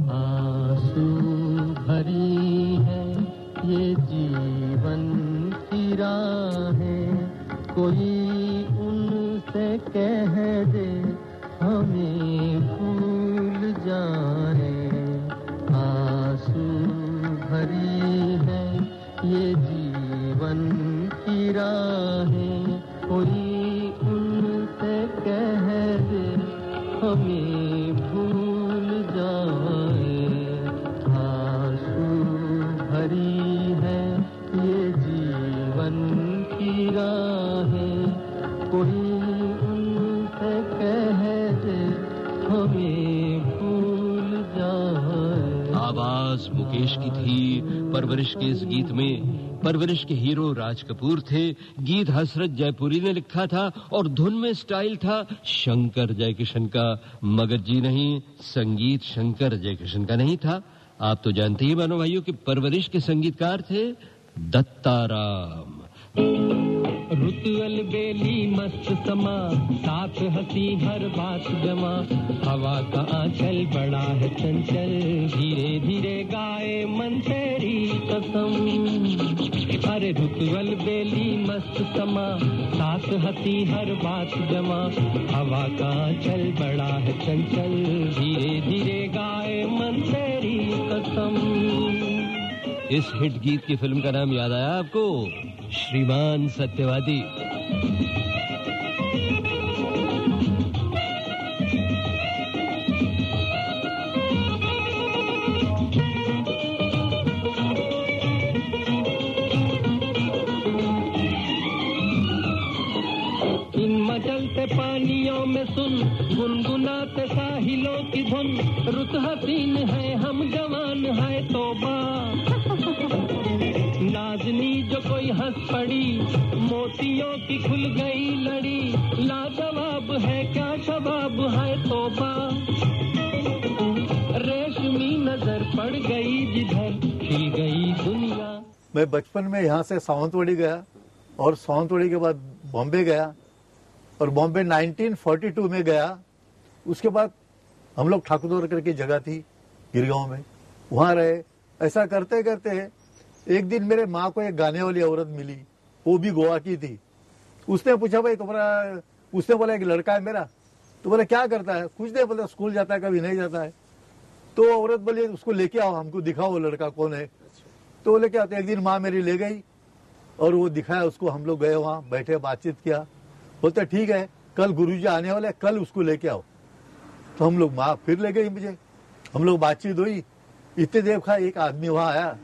आंसू भरी है ये जीवन की राहें, कोई उनसे कह दे हमें भूल जाए। आंसू भरी है ये जीवन की राहें, कोई उनसे कह दे हमें भूल जाए। आंसू भरी है ये जीवन की राहें, कोई उनसे कह दे हमें भूल जाए। आवाज मुकेश की थी परवरिश के इस गीत में। परवरिश के हीरो राज कपूर थे। गीत हसरत जयपुरी ने लिखा था और धुन में स्टाइल था शंकर जयकिशन का, मगर जी नहीं, संगीत शंकर जयकिशन का नहीं था। आप तो जानते ही मानो भाइयों कि परवरिश के संगीतकार थे दत्ताराम। रुतुअल बेली मस्त समा, साथ हंसी हर बात जमा, हवा का आंचल बड़ा है चंचल, धीरे धीरे गाए मन तेरी कसम। अरे रुतुअल बेली मस्त समा, साथ हंसी हर बात जमा, हवा का आंचल बड़ा है चंचल, धीरे धीरे गाए मन तेरी कसम। इस हिट गीत की फिल्म का नाम याद आया आपको? श्रीमान सत्यवादी। इन मचलते पानियों में सुन, गुनगुनाते साहिलों की धुन, रुत हसीन है हम जवान है तौबा। नाजनी जो कोई हंस पड़ी, मोतियों की खुल गई लड़ी, लाजवाब है क्या शबाब है तौबा। रेशमी नजर पड़ गई जिधर, खिल गई दुनिया। मैं बचपन में यहाँ से सावंतवाड़ी गया और सावंतवाड़ी के बाद बॉम्बे गया और बॉम्बे 1942 में गया। उसके बाद हम लोग ठाकुर करके जगह थी गिरगांव में, वहां रहे। ऐसा करते करते एक दिन मेरे माँ को एक गाने वाली औरत मिली, वो भी गोवा की थी। उसने पूछा भाई तुम्हारा, उसने बोला एक लड़का है मेरा। तो बोले क्या करता है? कुछ नहीं, बोला स्कूल जाता है कभी नहीं जाता है। तो औरत बोली उसको लेके आओ, हमको दिखाओ वो लड़का कौन है। तो बोले क्या? तो एक दिन माँ मेरी ले गई और वो दिखाया उसको। हम लोग गए वहां, बैठे बातचीत किया। बोलते ठीक है कल गुरुजी आने वाले, कल उसको लेके आओ। तो हम लोग, माँ फिर ले गई मुझे, हम लोग बातचीत हुई। इतने देर का एक आदमी वहां आया,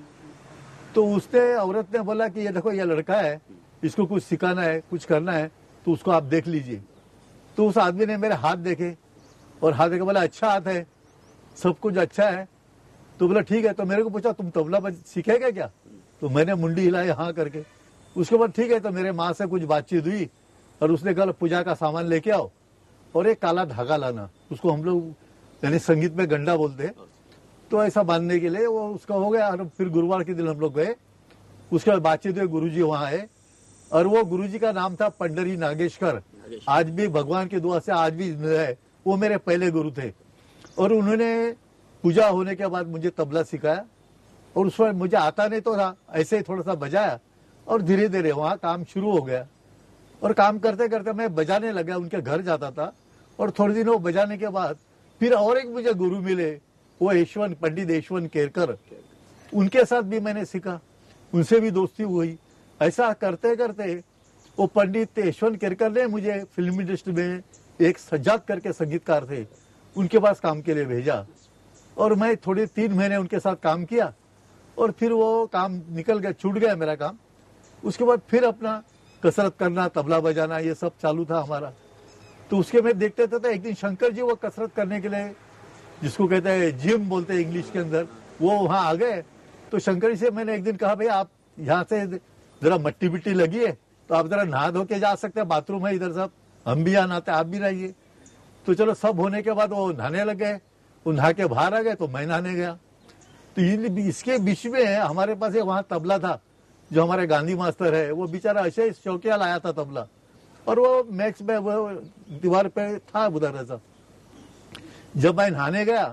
तो उसने, औरत ने बोला कि ये देखो ये लड़का है, इसको कुछ सिखाना है, कुछ करना है, तो उसको आप देख लीजिए। तो उस आदमी ने मेरे हाथ देखे और हाथ देखे, बोला अच्छा हाथ है, सब कुछ अच्छा है। तो बोला ठीक है। तो मेरे को पूछा तुम तबला सीखेगा क्या? तो मैंने मुंडी हिलाई हाँ करके। उसके बाद ठीक है, तो मेरे माँ से कुछ बातचीत हुई और उसने कहा पूजा का सामान लेके आओ और एक काला धागा लाना, उसको हम लोग यानी संगीत में गंडा बोलते हैं। तो ऐसा बांधने के लिए वो उसका हो गया। और फिर गुरुवार के दिन हम लोग गए, उसके बाद बातचीत हुई, गुरुजी वहां आए और वो गुरुजी का नाम था पंडरी नागेश्वर। आज भी भगवान की दुआ से आज भी है, वो मेरे पहले गुरु थे। और उन्होंने पूजा होने के बाद मुझे तबला सिखाया और उस पर मुझे आता नहीं तो था, ऐसे ही थोड़ा सा बजाया और धीरे धीरे वहां काम शुरू हो गया। और काम करते करते मैं बजाने लगा, उनके घर जाता था और थोड़े दिन वो बजाने के बाद फिर और एक मुझे गुरु मिले, वो यशवंत, पंडित यशवंत केरकर। उनके साथ भी मैंने सीखा, उनसे भी दोस्ती हुई। ऐसा करते करते वो पंडित यशवंत केरकर ने मुझे फिल्म इंडस्ट्री में एक सज्जाद करके संगीतकार थे, उनके पास काम के लिए भेजा और मैं थोड़े 3 महीने उनके साथ काम किया और फिर वो काम निकल गया, छूट गया मेरा काम। उसके बाद फिर अपना कसरत करना, तबला बजाना, ये सब चालू था हमारा। तो उसके में देखते थे, तो एक दिन शंकर जी वो कसरत करने के लिए, जिसको कहते हैं जिम बोलते हैं इंग्लिश के अंदर, वो वहां आ गए। तो शंकर जी से मैंने एक दिन कहा भाई आप यहाँ से जरा मट्टी बिट्टी लगी है तो आप जरा नहा धो के जा सकते हैं, बाथरूम है इधर, सब हम भी यहाँ नहाते, आप भी नहाइए। तो चलो सब होने के बाद वो नहाने लग गए, वो नहा के बाहर आ गए तो मैं नहाने गया। तो इसके बीच में हमारे पास एक वहां तबला था, जो हमारे गांधी मास्टर है, वो बेचारा ऐसे शौकिया लाया था तबला और वो मैक्स में वो दीवार पे था उधर ऐसा। जब मैं नहाने गया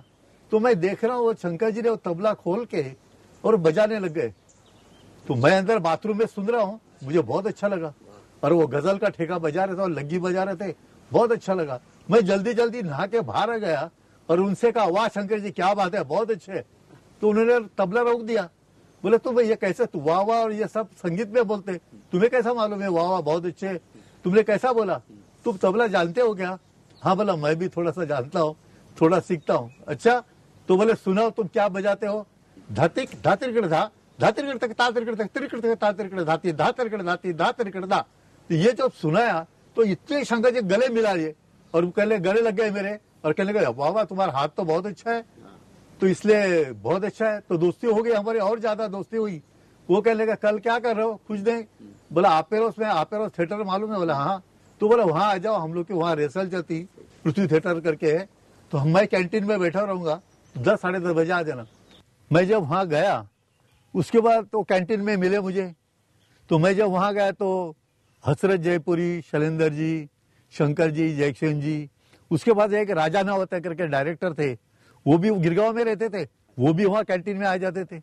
तो मैं देख रहा हूँ वो शंकर जी ने वो तबला खोल के और बजाने लग गए। तो मैं अंदर बाथरूम में सुन रहा हूँ, मुझे बहुत अच्छा लगा। और वो गजल का ठेका बजा रहे थे और लग्गी बजा रहे थे, बहुत अच्छा लगा। मैं जल्दी जल्दी नहा के बाहर आ गया और उनसे कहा, वाह शंकर जी क्या बात है, बहुत अच्छे। तो उन्होंने तबला रोक दिया, बोले तुम ये कैसे, तू वाह वाह और ये सब संगीत में बोलते, तुम्हें कैसा मालूम है वाह वाह बहुत अच्छे, तुमने कैसा बोला, तुम तबला जानते हो क्या? हाँ बोला मैं भी थोड़ा सा जानता हूँ, थोड़ा सीखता हूँ। अच्छा तो बोले सुनाओ तुम क्या बजाते हो? धातिक धातिरकड़ धा धातिरकड़ तक तातिरकड़ तक तिरकड़ तक तातिरकड़ धाती धातिरकड़ धाती धातिरकड़ धा। तो ये जब सुनाया तो इतने शंकर जी गले मिला लिए और कहने गले लग गए मेरे और कहने लगे वाह वाह तुम्हारा हाथ तो बहुत अच्छा है, तो इसलिए बहुत अच्छा है। तो दोस्ती हो गई हमारी, और ज्यादा दोस्ती हुई। वो कहने लगा कल क्या कर रहे हो, कुछ नहीं। बोला आपेरोस में, आपेरोस थिएटर मालूम है? बोला हाँ। तो बोला वहां आ जाओ, हम लोग की वहां रिहर्सल चलती पृथ्वी थिएटर करके है, तो मैं कैंटीन में बैठा रहूंगा, 10 साढ़े 10 बजे आ जाना। मैं जब वहां गया उसके बाद तो कैंटीन में मिले मुझे। तो मैं जब वहां गया तो हसरत जयपुरी, शैलेंद्र जी, शंकर जी, जयकिशन जी, उसके बाद एक राजा नावता करके डायरेक्टर थे, वो भी गिरगांव में रहते थे, वो भी वहां कैंटीन में आ जाते थे।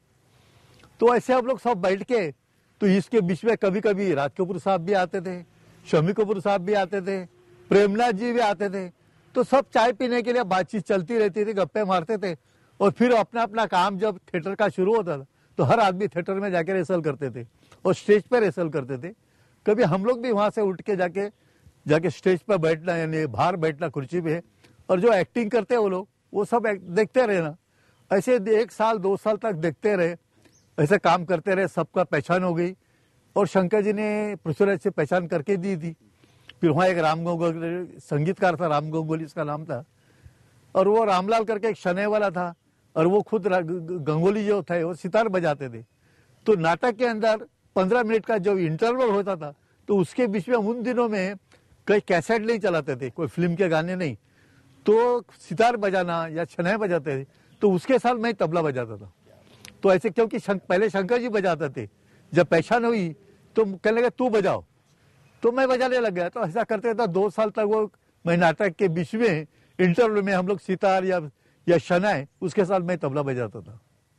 तो ऐसे हम लोग सब बैठ के, तो इसके बीच में कभी कभी राज कपूर साहब भी आते थे, शम्मी कपूर साहब भी आते थे, प्रेमनाथ जी भी आते थे। तो सब चाय पीने के लिए बातचीत चलती रहती थी, गप्पे मारते थे। और फिर अपना अपना काम जब थिएटर का शुरू होता था तो हर आदमी थिएटर में जाके रिहर्सल करते थे और स्टेज पर रिहर्सल करते थे। कभी हम लोग भी वहां से उठ के जाके स्टेज पर बैठना, यानी बाहर बैठना कुर्सी पे, और जो एक्टिंग करते हैं वो लोग, वो सब देखते रहना। ऐसे 1 साल 2 साल तक देखते रहे, ऐसे काम करते रहे, सबका पहचान हो गई। और शंकर जी ने पृथ्वीराज से पहचान करके दी थी। फिर वहाँ एक राम गंगोली संगीतकार था, राम गंगोली इसका नाम था, और वो रामलाल करके एक शनै वाला था, और वो खुद गंगोली जो थे वो सितार बजाते थे। तो नाटक के अंदर 15 मिनट का जो इंटरवल होता था तो उसके बीच में उन दिनों में कई कैसेट नहीं चलाते थे, कोई फिल्म के गाने नहीं, तो सितार बजाना या शनै बजाते थे, तो उसके साथ मैं तबला बजाता था। तो ऐसे क्योंकि पहले शंकर जी बजाते थे, जब पहचान हुई तो कहने लगे तू बजाओ, तो मैं बजाने लग गया। तो ऐसा करते था 2 साल तक। वो मैं नाटक के बीच में इंटरवल में हम लोग सितार या शनै, उसके साथ मैं तबला बजाता था।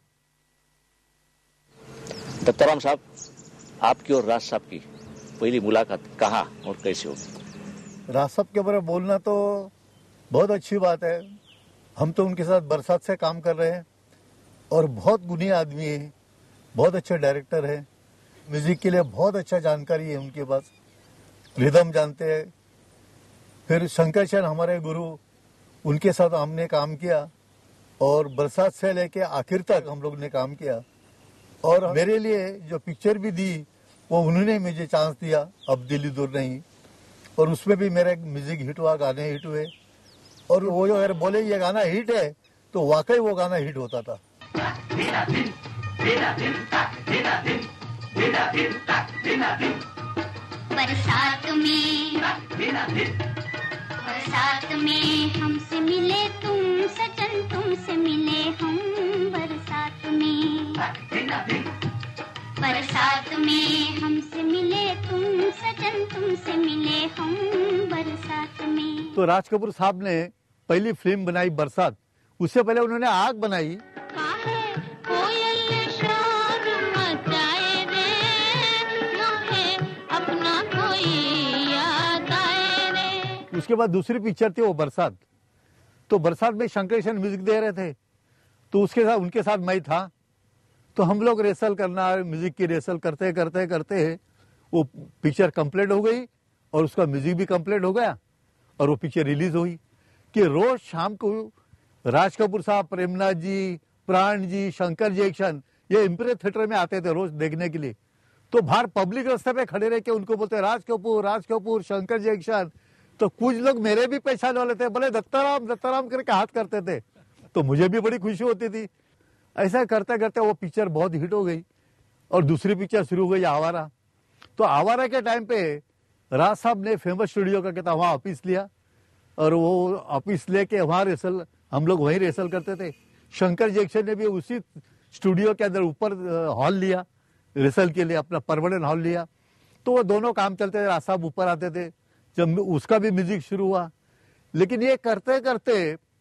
दत्ताराम साहब, आपकी और राज साहब की पहली मुलाकात कहाँ और कैसे होगी? राज साहब के बारे में बोलना तो बहुत अच्छी बात है। हम तो उनके साथ बरसात से काम कर रहे हैं और बहुत गुणी आदमी है, बहुत अच्छे डायरेक्टर है, म्यूजिक के लिए बहुत अच्छा जानकारी है उनके पास, रिदम जानते हैं। फिर शंकर जैकिशन हमारे गुरु, उनके साथ हमने काम किया और बरसात से लेके आखिर तक हम लोग ने काम किया। और मेरे लिए जो पिक्चर भी दी वो उन्होंने मुझे चांस दिया, अब दिल्ली दूर नहीं, और उसमें भी मेरा म्यूजिक हिट हुआ, गाने हिट हुए। और वो जो अगर बोले ये गाना हिट है तो वाकई वो गाना हिट होता था। बरसात में हमसे मिले तुम सजन, तुमसे मिले हम बरसात में। बरसात में हमसे मिले तुम सजन, तुमसे मिले हम बरसात में। तो राज कपूर साहब ने पहली फिल्म बनाई बरसात, उससे पहले उन्होंने आग बनाई। उसके बाद दूसरी पिक्चर थी वो बरसात। तो बरसात में शंकर जैकिशन म्यूजिक दे रहे थे, तो उसके साथ उनके साथ मैं था। तो हम लोग रेसल करना, म्यूजिक की रेसल करते करते करते वो पिक्चर कंप्लीट हो गई और उसका म्यूजिक भी कंप्लीट हो गया और वो पिक्चर रिलीज हुई। कि रोज शाम को राज कपूर साहब, प्रेमनाथ जी, प्राण जी, शंकर जैकिशन ये इम्प्रेस थिएटर में आते थे रोज देखने के लिए। तो बाहर पब्लिक रास्ते पे खड़े रह के उनको बोलते राज कपूर, शंकर जैकिशन। तो कुछ लोग मेरे भी पहचान वाले थे, बोले दत्ताराम दत्ताराम करके हाथ करते थे, तो मुझे भी बड़ी खुशी होती थी। ऐसा करते करते वो पिक्चर बहुत हिट हो गई और दूसरी पिक्चर शुरू हो गई आवारा। तो आवारा के टाइम पे राज साहब ने फेमस स्टूडियो का कहता वहाँ ऑफिस लिया और वो ऑफिस लेके वहाँ रेसल, हम लोग वहीं रेसल करते थे। शंकर जैकिशन ने भी उसी स्टूडियो के अंदर ऊपर हॉल लिया रेसल के लिए, अपना परमानेंट हॉल लिया। तो वो दोनों काम चलते थे, राज साहब ऊपर आते थे, जब उसका भी म्यूजिक शुरू हुआ। लेकिन ये करते करते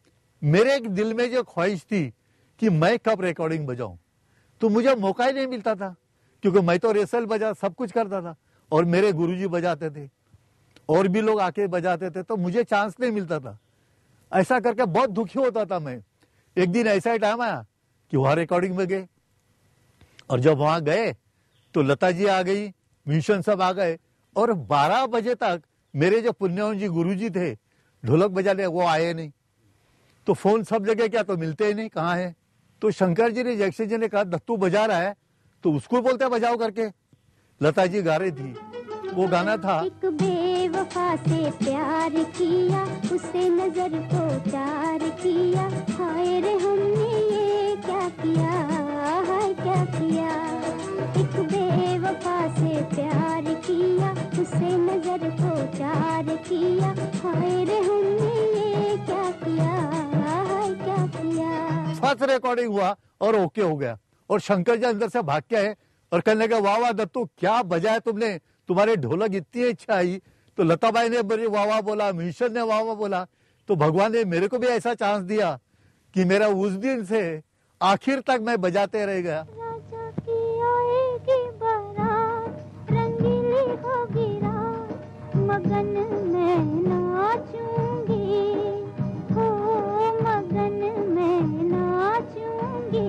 मेरे एक दिल में जो ख्वाहिश थी कि मैं कब रिकॉर्डिंग बजाऊं, तो मुझे मौका ही नहीं मिलता था, क्योंकि मैं तो रेसल बजा सब कुछ करता था और मेरे गुरुजी बजाते थे और भी लोग आके बजाते थे, तो मुझे चांस नहीं मिलता था। ऐसा करके बहुत दुखी होता था मैं। एक दिन ऐसा टाइम आया कि वहां रिकॉर्डिंग में गए, और जब वहां गए तो लता जी आ गई, म्यूजिशियन सब आ गए, और 12 बजे तक मेरे जो पुण्यवन जी गुरुजी थे ढोलक बजाने, वो आए नहीं। तो फोन सब जगह क्या, तो मिलते ही नहीं, कहाँ है। तो शंकर जी ने, जैक्सन जी ने कहा दत्तू बजा रहा है, तो उसको बोलते बजाओ करके। लता जी गा रही थी, वो गाना था, एक बेवफा से प्यार किया, उसे नजर को चार किया, हाय रे हमने ये क्या किया, हाय क्या किया। एक बेवफा से प्यार किया, उसे नजर को चार किया, हाय रे हमने ये क्या किया, हाय क्या किया। फर्स्ट रिकॉर्डिंग हुआ और ओके हो गया, और शंकर जी अंदर से भाग के आए और कहने लगे वाह वाह दत्तू क्या बजाया तुमने, तुम्हारे ढोलक इतनी अच्छा आई। तो लताबाई ने बड़ी वाह वाह बोला, म्यूजिशियन ने वाह वाह बोला। तो भगवान ने मेरे को भी ऐसा चांस दिया कि मेरा उस दिन से आखिर तक मैं बजाते रह गया। राजा की आएगी बारात, रंगीली होगी रात, मगन मैं नाचूंगी, हो मगन मैं नाचूंगी।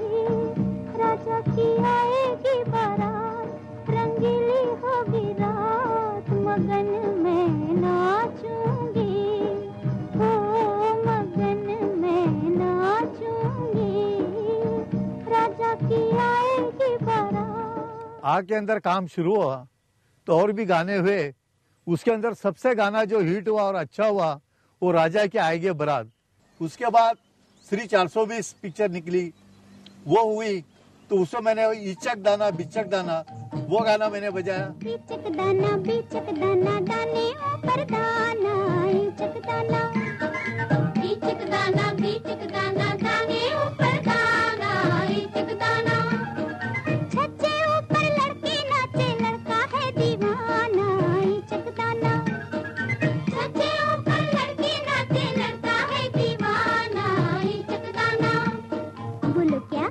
राजा की आएगी बारात, रंगीली होगी रात, मगन मैं नाचूंगी, हो मगन मैं नाचूंगी। राजा की आएगी बारात। आग के अंदर काम शुरू हुआ तो और भी गाने हुए। उसके अंदर सबसे गाना जो हिट हुआ और अच्छा हुआ वो राजा की आएगी बारात। उसके बाद श्री 420 पिक्चर निकली, वो हुई, तो उसमें मैंने इचक दाना बिचक दाना वो गाना मैंने बजाया। बिचक दाना दाने ऊपर दाना, इचक दाना बिचक दाना, बिचक दाना दाने ऊपर दाना, इचक दाना। छज्जे ऊपर लड़की नाचे, लड़का है दीवाना, इचक दाना। छज्जे ऊपर लड़की नाचे, लड़का है दीवाना, इचक दाना। बोलो क्या?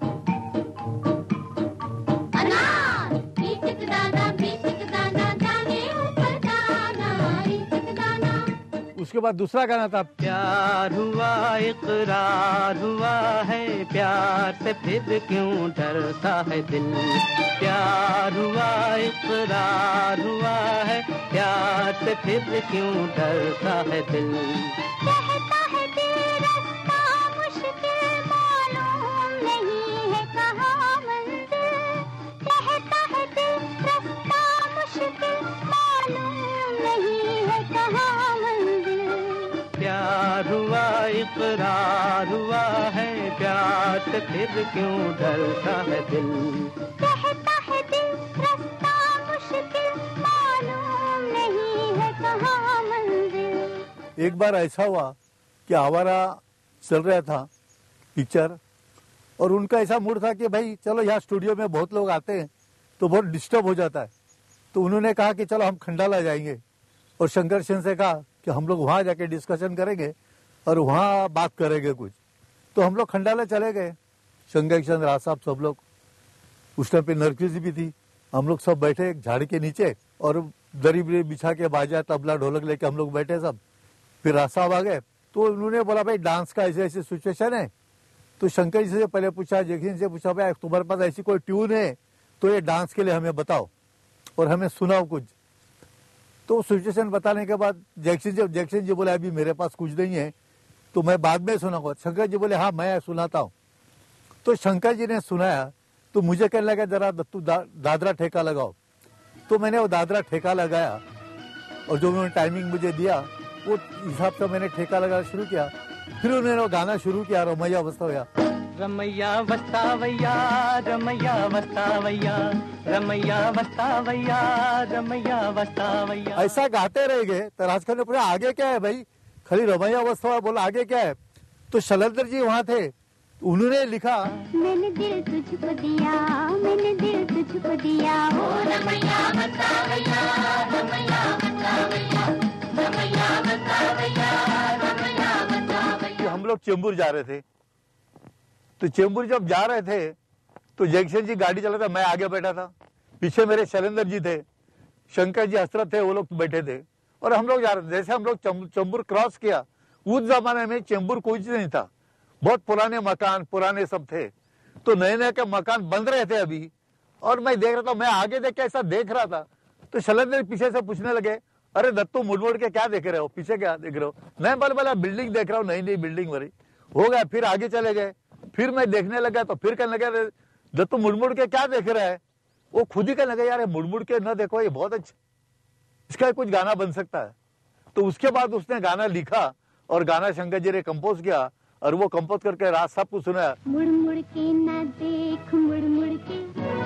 अनार। इचक दाना, बिचक दाना दाने ऊपर दाना, इचक दाना। उसके बाद दूसरा गाना था, प्यार हुआ इकरार हुआ है, प्यार से फिर क्यों डरता है दिल। प्यार हुआ इकरार हुआ है, प्यार से फिर क्यों डरता है दिल। कहता है दिल रास्ता मुश्किल, मालूम नहीं है कहाँ मंजिल। कहता है दिल रास्ता मुश्किल, मालूम नहीं है कहाँ मंजिल। प्यार हुआ इकरार हुआ है, प्यार से फिर क्यों डरता है दिल। कहता है दिल रास्ता मुश्किल, मालूम नहीं है कहाँ मंजिल। एक बार ऐसा हुआ कि आवारा चल रहा था पिक्चर, और उनका ऐसा मूड था कि भाई चलो यहाँ स्टूडियो में बहुत लोग आते हैं तो बहुत डिस्टर्ब हो जाता है। तो उन्होंने कहा कि चलो हम खंडाला जाएंगे, और शंकर सेन से कहा कि हम लोग वहां जाके डिस्कशन करेंगे और वहां बात करेंगे कुछ। तो हम लोग खंडाला चले गए, शंकर सेन, राज साहब, सब लोग। उस टाइम पे नरकी जी भी थी। हम लोग सब बैठे एक झाड़ी के नीचे और दरी बरी बिछा के बाजा तबला ढोलक लेके हम लोग बैठे सब। फिर राज साहब आ गए तो उन्होंने बोला भाई डांस का ऐसे ऐसे सिचुएशन है। तो शंकर जी से पहले पूछा, जैकिन से पूछा, भाई तुम्हारे पास ऐसी कोई ट्यून है तो ये डांस के लिए हमें बताओ और हमें सुनाओ कुछ। तो सिचुएशन बताने के बाद जैक्सन जी बोले अभी मेरे पास कुछ नहीं है, तो मैं बाद में सुनाऊंगा। शंकर जी बोले हाँ मैं सुनाता हूँ। तो शंकर जी ने सुनाया तो मुझे कहने लगा जरा तू दादरा ठेका लगाओ। तो मैंने वो दादरा ठेका लगाया, और जो उन्होंने टाइमिंग मुझे दिया वो हिसाब से मैंने ठेका लगाना शुरू किया। फिर उन्होंने वो गाना शुरू किया, रमैया वस्तावैया, रमैया वस्तावैया, रमैया वस्तावैया, रमैया वस्तावैया, रमैया वस्तावैया। ऐसा गाते रह गए। तो राजखंड ने पूछा आगे क्या है भाई, खाली रमैया वस्तावैया बोला, आगे क्या है। तो शैलेंद्र जी वहां थे, उन्होंने लिखा, मैंने दिल तुझको दिया, मैंने दिल तुझको दिया, ओ रमैया वस्तावैया, रमैया वस्तावैया, रमैया वस्तावैया, रमैया वस्तावैया। हम लोग चेंबूर जा रहे थे। तो चेंबूर जब जा रहे थे तो जैक्सन जी गाड़ी चला था, मैं आगे बैठा था, पीछे मेरे शैलेंद्र जी थे, शंकर जी हसरत थे, वो लोग बैठे थे और हम लोग जा रहे थे। जैसे हम लोग चेंबूर क्रॉस किया, उस जमाने में चेंबूर कुछ नहीं था, बहुत पुराने मकान पुराने सब थे, तो नए नए के मकान बन रहे थे अभी। और मैं देख रहा था, मैं आगे देख के ऐसा देख रहा था तो शैलेंद्र पीछे से पूछने लगे, अरे दत्तू मुड़ के क्या देख रहे हो, पीछे क्या देख रहे हो? मैं बोला बिल्डिंग देख रहा हूँ, नई नई बिल्डिंग बनी। हो गया, फिर आगे चले गए, फिर मैं देखने लगा तो फिर कहने लगा, दत्तू मुड़ के क्या देख रहा है? वो खुद ही कहने लगा, यार मुड़ के न देखो, ये बहुत अच्छा, इसका कुछ गाना बन सकता है। तो उसके बाद उसने गाना लिखा और गाना शंकर जी ने कंपोज किया और वो कंपोज करके राज साहब को सुनाया। मुड़ मुड़ के ना देख, मुड़ मुड़ के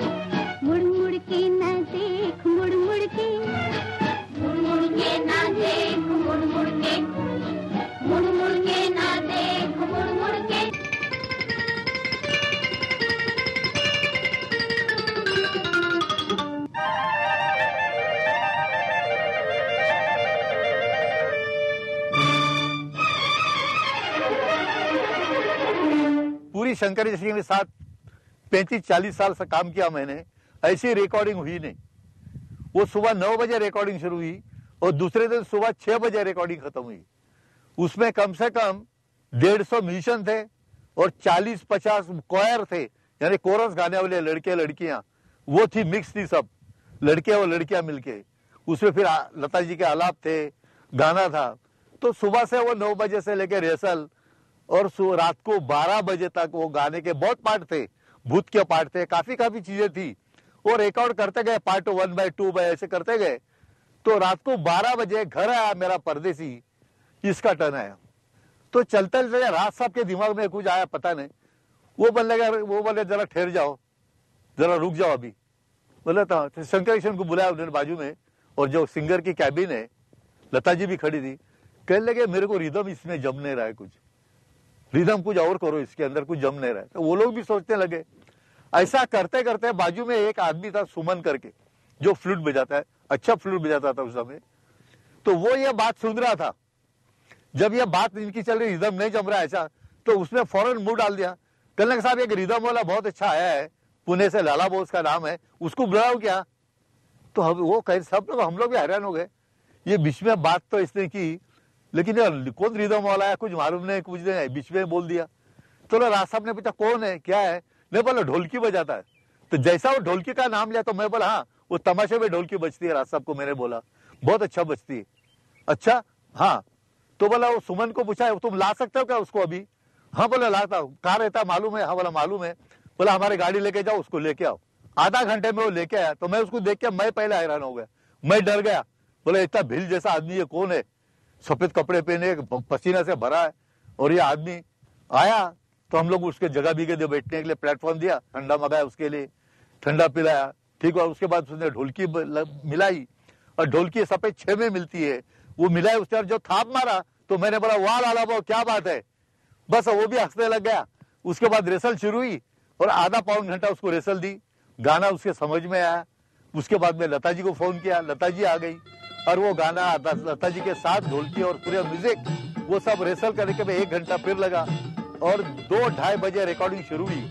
ना देख, मुड़ मुड़ के ना देख, मुड़ मुड़ के ना देख, मुड़ मुड़ के। पूरी शंकर जी के साथ 35-40 साल से काम किया मैंने, ऐसी रिकॉर्डिंग हुई नहीं। वो सुबह 9 बजे रिकॉर्डिंग शुरू हुई और दूसरे दिन सुबह 6 बजे रिकॉर्डिंग खत्म हुई। उसमें कम से कम 150 म्यूजिशियन थे और 40-50 कोयर थे, यानी कोरस गाने वाले लड़के लड़कियां, वो थी, मिक्स थी सब, लड़के और लड़कियां मिलके। उसमें फिर लता जी के आलाप थे, गाना था। तो सुबह से वो 9 बजे से लेकर रिहर्सल और रात को 12 बजे तक वो गाने के बहुत पार्ट थे, भूत के पार्ट थे, काफी चीजें थी। वो रिकॉर्ड करते गए, पार्ट 1 बाय 2 बाय ऐसे करते गए। तो रात को 12 बजे घर आया मेरा परदेसी, इसका टर्न आया। तो चलते चलते राज साहब के दिमाग में कुछ आया, पता नहीं, वो बोले जरा ठहर जाओ, जरा रुक जाओ अभी। बोले तो शंकर जैक्सन को बुलाया उन्होंने बाजू में, और जो सिंगर की कैबिन है, लता जी भी खड़ी थी। कहने लगे मेरे को रिदम इसमें जम नहीं रहा है, कुछ रिदम कुछ और करो, इसके अंदर कुछ जम नहीं रहा है। तो वो लोग भी सोचने लगे। ऐसा करते करते बाजू में एक आदमी था सुमन करके, जो फ्लूट बजाता है, अच्छा फ्लूट बजाता था उस समय। तो वो ये बात सुन रहा था, जब ये बात इनकी चल रही, रिदम नहीं जम रहा है ऐसा, तो उसने फौरन मुंह डाल दिया। कहने लगा साहब एक रिदम वाला बहुत अच्छा आया है, पुणे से, लाला बोस का नाम है, उसको बुलाओ क्या? तो वो कहे, सब लोग, हम लोग भी हैरान हो गए, ये बीच में बात तो इसने की, लेकिन यार कौन रिदम वाला है, कुछ मालूम नहीं, कुछ नहीं, बीच में बोल दिया। तो राज साहब ने पूछा कौन है, क्या है? नहीं, बोला ढोलकी बजाता है। तो जैसा वो ढोलकी का नाम लिया तो मैं बोला हाँ, वो तमाशे में ढोलकी बजती है। राज साहब को मैंने बोला बहुत अच्छा बजती है। अच्छा हाँ। तो बोला वो सुमन को पूछा तुम ला सकते हो क्या उसको अभी? हाँ बोला लाता हूँ। कहाँ रहता मालूम है? हाँ बोला मालूम है। बोला हमारे गाड़ी लेके जाओ, उसको लेके आओ। आधा घंटे में वो लेके आया। तो मैं उसको देख के मैं पहले हैरान हो गया, मैं डर गया। बोला इतना भील जैसा आदमी ये कौन है, सफेद कपड़े पहने, पसीना से भरा है, और ये आदमी आया। तो हम लोग उसके जगह भी गए बैठने के लिए, प्लेटफॉर्म दिया, ठंडा मंगाया उसके लिए, ठंडा पिलाया, ठीक है। उसके बाद उसने ढोलकी मिलाई, और ढोलकी सफेद 6 में मिलती है, वो मिलाई। उसने जो थाप मारा तो मैंने बोला वाह लाला बाबू क्या बात है, बस वो भी हंसने लग गया। उसके बाद रेसल शुरू हुई और आधा पौन घंटा उसको रेसल दी, गाना उसके समझ में आया। उसके बाद में लता जी को फोन किया, लता जी आ गई और वो गाना लता जी के साथ ढोलकी और पूरे म्यूजिक वो सब रेसल करने के 1 घंटा फिर लगा और 2-2:30 बजे रिकॉर्डिंग शुरू हुई।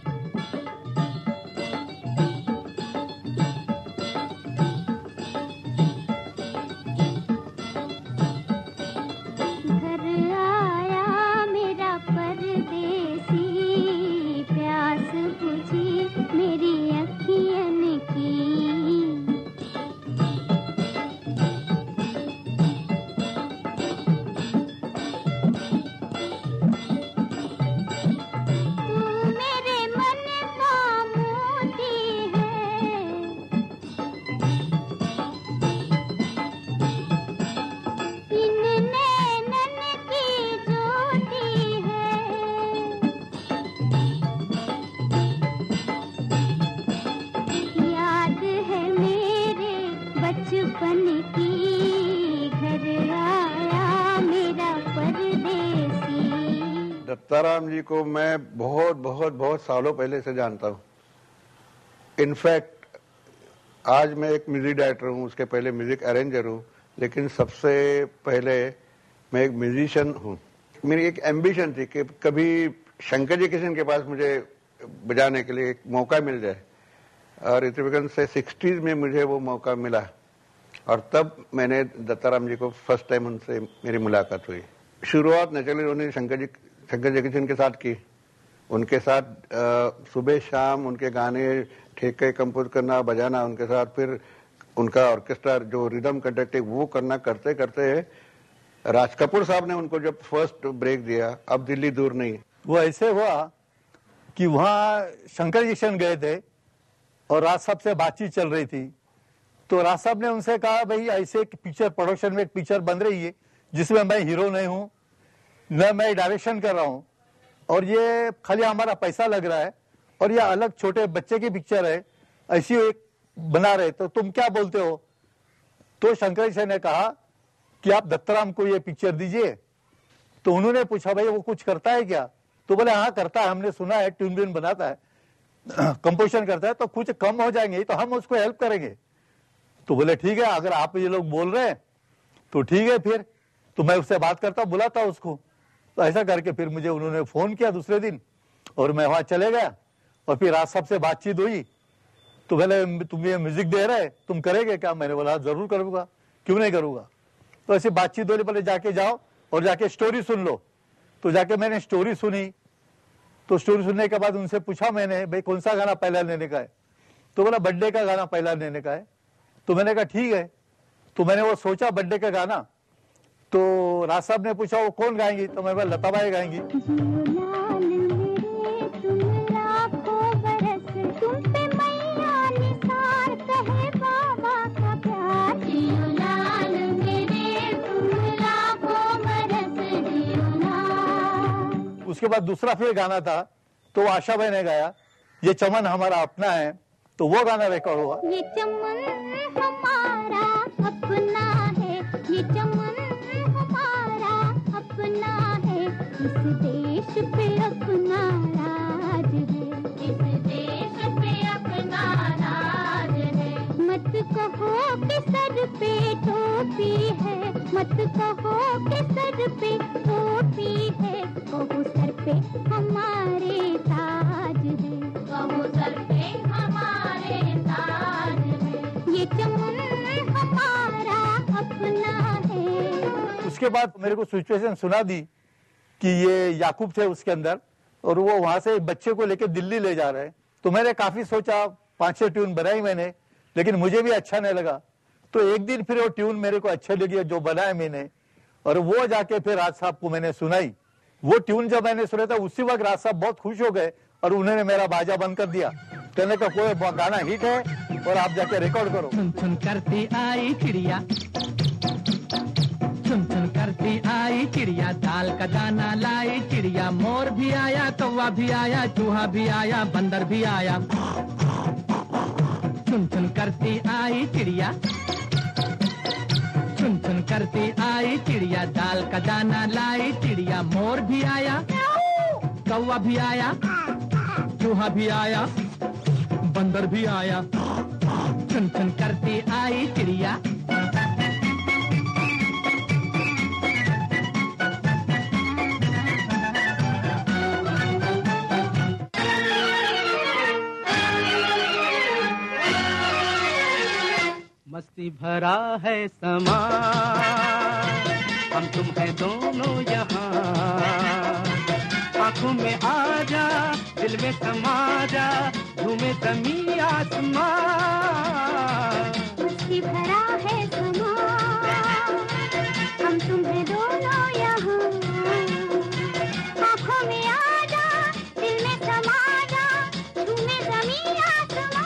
दत्ताराम जी को मैं बहुत सालों पहले से जानता हूँ। इनफैक्ट आज मैं एक म्यूजिक डायरेक्टर हूँ, उसके पहले म्यूजिक अरेंजर हूँ, लेकिन सबसे पहले मैं एक म्यूजिशियन हूँ। मेरी एक एम्बिशन थी कि कभी शंकर जी किशन के पास मुझे बजाने के लिए एक मौका मिल जाए, और इतने से 60s में मुझे वो मौका मिला, और तब मैंने दत्ताराम जी को फर्स्ट टाइम उनसे मेरी मुलाकात हुई। शुरुआत नेचुरली उन्होंने शंकर जयकिशन के साथ की। उनके साथ सुबह शाम उनके गाने ठेके कंपोज करना, बजाना उनके साथ, फिर उनका ऑर्केस्ट्रा जो रिदम कंडक्टिंग वो करना करते करते राज कपूर साहब ने उनको जब फर्स्ट ब्रेक दिया, अब दिल्ली दूर नहीं, वो ऐसे हुआ कि वहाँ शंकर जैकिशन गए थे और राज साहब से बातचीत चल रही थी। तो राज साहब ने उनसे कहा, भाई ऐसे एक पिक्चर प्रोडक्शन में एक पिक्चर बन रही है जिसमें मैं हीरो नहीं हूँ, न मैं डायरेक्शन कर रहा हूँ, और ये खाली हमारा पैसा लग रहा है, और ये अलग छोटे बच्चे की पिक्चर है, ऐसी एक बना रहे, तो तुम क्या बोलते हो? तो शंकर जैकिशन ने कहा कि आप दत्ताराम को ये पिक्चर दीजिए। तो उन्होंने पूछा, भाई वो कुछ करता है क्या? तो बोले हाँ करता है, हमने सुना है, ट्यून व्यून बनाता है, कंपोजिशन करता है, तो कुछ कम हो जाएंगे तो हम उसको हेल्प करेंगे। तो बोले ठीक है, अगर आप ये लोग बोल रहे हैं तो ठीक है, फिर तो मैं उससे बात करता, बुलाता उसको। तो ऐसा करके फिर मुझे उन्होंने फोन किया दूसरे दिन, और मैं वहां चले गया, और फिर राज साहब से बातचीत हुई। तो बोले तुम ये म्यूजिक दे रहे, तुम करेंगे क्या? मैंने बोला जरूर करूंगा, क्यों नहीं करूंगा। तो ऐसी बातचीत हो, बोले जाके जाओ और जाके स्टोरी सुन लो। तो जाके मैंने स्टोरी सुनी। तो स्टोरी सुनने के बाद उनसे पूछा मैंने, भाई कौन सा गाना पहला लेने का है? तो बोला बर्थडे का गाना पहला लेने का है। तो मैंने कहा ठीक है। तो मैंने वो सोचा बर्थडे का गाना। तो राज साहब ने पूछा वो कौन गाएंगी? तो मैं बोला लता बाई गाएंगी। उसके बाद दूसरा फिर गाना था, तो आशा भाई ने गाया, ये चमन हमारा अपना है, तो वो गाना रिकॉर्ड हुआ। ये चमन हमारा अपना है, ये चमन हमारा अपना है, इस देश पे अपना राज है, इस देश पे अपना राज है। मत कहो कि सर पे टोपी है, मत कहो कि सर पे टोपी है, कहो सर पे हमारे ताज है, कहो सर पे हमारे ताज है, ये चमन हमारा अपना है। उसके बाद मेरे को सिचुएशन सुना दी कि ये याकूब थे उसके अंदर, और वो वहां से बच्चे को लेके दिल्ली ले जा रहे हैं। तो मैंने काफी सोचा, 5-6 ट्यून बनाई मैंने, लेकिन मुझे भी अच्छा नहीं लगा। तो एक दिन फिर वो ट्यून मेरे को अच्छे लगी जो बनाया मैंने, और वो जाके फिर राज साहब को मैंने सुनाई। वो ट्यून जब मैंने सुना था उसी वक्त राज साहब बहुत खुश हो गए, और उन्होंने मेरा बाजा बंद कर दिया, कहने का कोई गाना हिट है और आप जाके रिकॉर्ड करो। सुन सुन करती आई चिड़िया, सुन सुन करती आई चिड़िया, दाल का दाना लाई चिड़िया, मोर भी आया, कौवा भी आया, चूहा भी आया, बंदर भी आया। सुन सुन करती आई चिड़िया, सुन सुन करती आई चिड़िया, दाल का दाना लाई चिड़िया, मोर भी आया, कौवा भी आया, चूहा भी आया, बंदर भी आया। सुन सुन करती आई चिड़िया। मस्ती भरा है समा, हम तुम हैं दोनों यहाँ, आंखों में आ जा, दिल में समा जा, झूमे ज़मीं आसमां। मस्ती भरा है समा, हम तुम हैं दोनों यहाँ, आंखों में आ जा, दिल में समा जा, झूमे ज़मीं आसमां।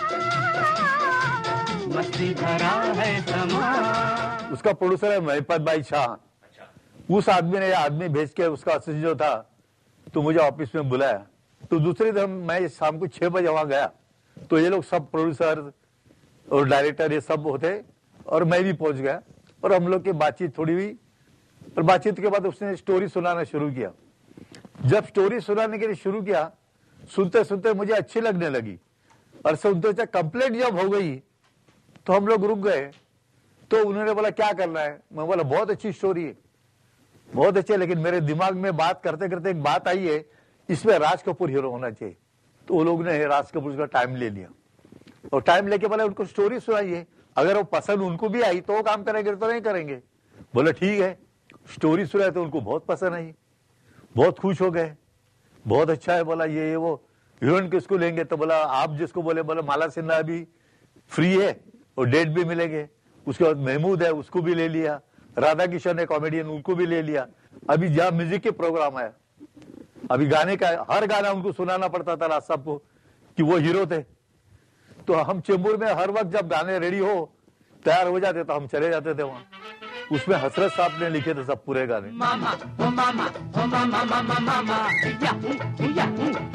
मस्ती भरा है समा। उसका प्रोड्यूसर है महिपत भाई शाह। उस आदमी ने आदमी भेज के उसका असिस्टेंट जो था, तो मुझे ऑफिस में बुलाया। तो दूसरे दिन मैं शाम को 6 बजे वहां गया, तो ये लोग सब प्रोड्यूसर और डायरेक्टर ये सब होते, और मैं भी पहुंच गया, और हम लोग की बातचीत थोड़ी हुई। और बातचीत के बाद उसने स्टोरी सुनाना शुरू किया। जब स्टोरी सुनाने के लिए शुरू किया, सुनते सुनते मुझे अच्छी लगने लगी, और सुनते कंप्लीट जब हो गई तो हम लोग रुक गए। तो उन्होंने बोला क्या करना है? मैं बोला बहुत अच्छी स्टोरी है। बहुत अच्छे। लेकिन मेरे दिमाग में बात करते करते एक बात आई है, इसमें राज कपूर हीरो होना चाहिए। तो वो लोग ने राज कपूर का टाइम ले लिया और टाइम लेके बोले उनको स्टोरी सुनाइए, अगर वो पसंद उनको भी आई तो वो काम करेंगे, तो नहीं करेंगे। बोले ठीक है, स्टोरी सुनाई तो उनको बहुत पसंद आई, बहुत खुश हो गए, बहुत अच्छा है। बोला ये वो हीरोइन किसको लेंगे, तो बोला आप जिसको बोले, बोला माला सिन्हा अभी फ्री है और डेट भी मिलेंगे। उसके बाद महमूद है, उसको भी ले लिया। राधा किशन है कॉमेडियन, उनको भी ले लिया। अभी जहाँ म्यूजिक के प्रोग्राम है, अभी गाने का हर गाना उनको सुनाना पड़ता था राज साहब को कि वो हीरो थे। तो हम चेंबूर में हर वक्त जब गाने रेडी हो तैयार हो जाते तो हम चले जाते थे वहां। उसमें हसरत साहब ने लिखे थे सब पूरे गाने। मामा ओ मामा ओ मामा मामा मामा या या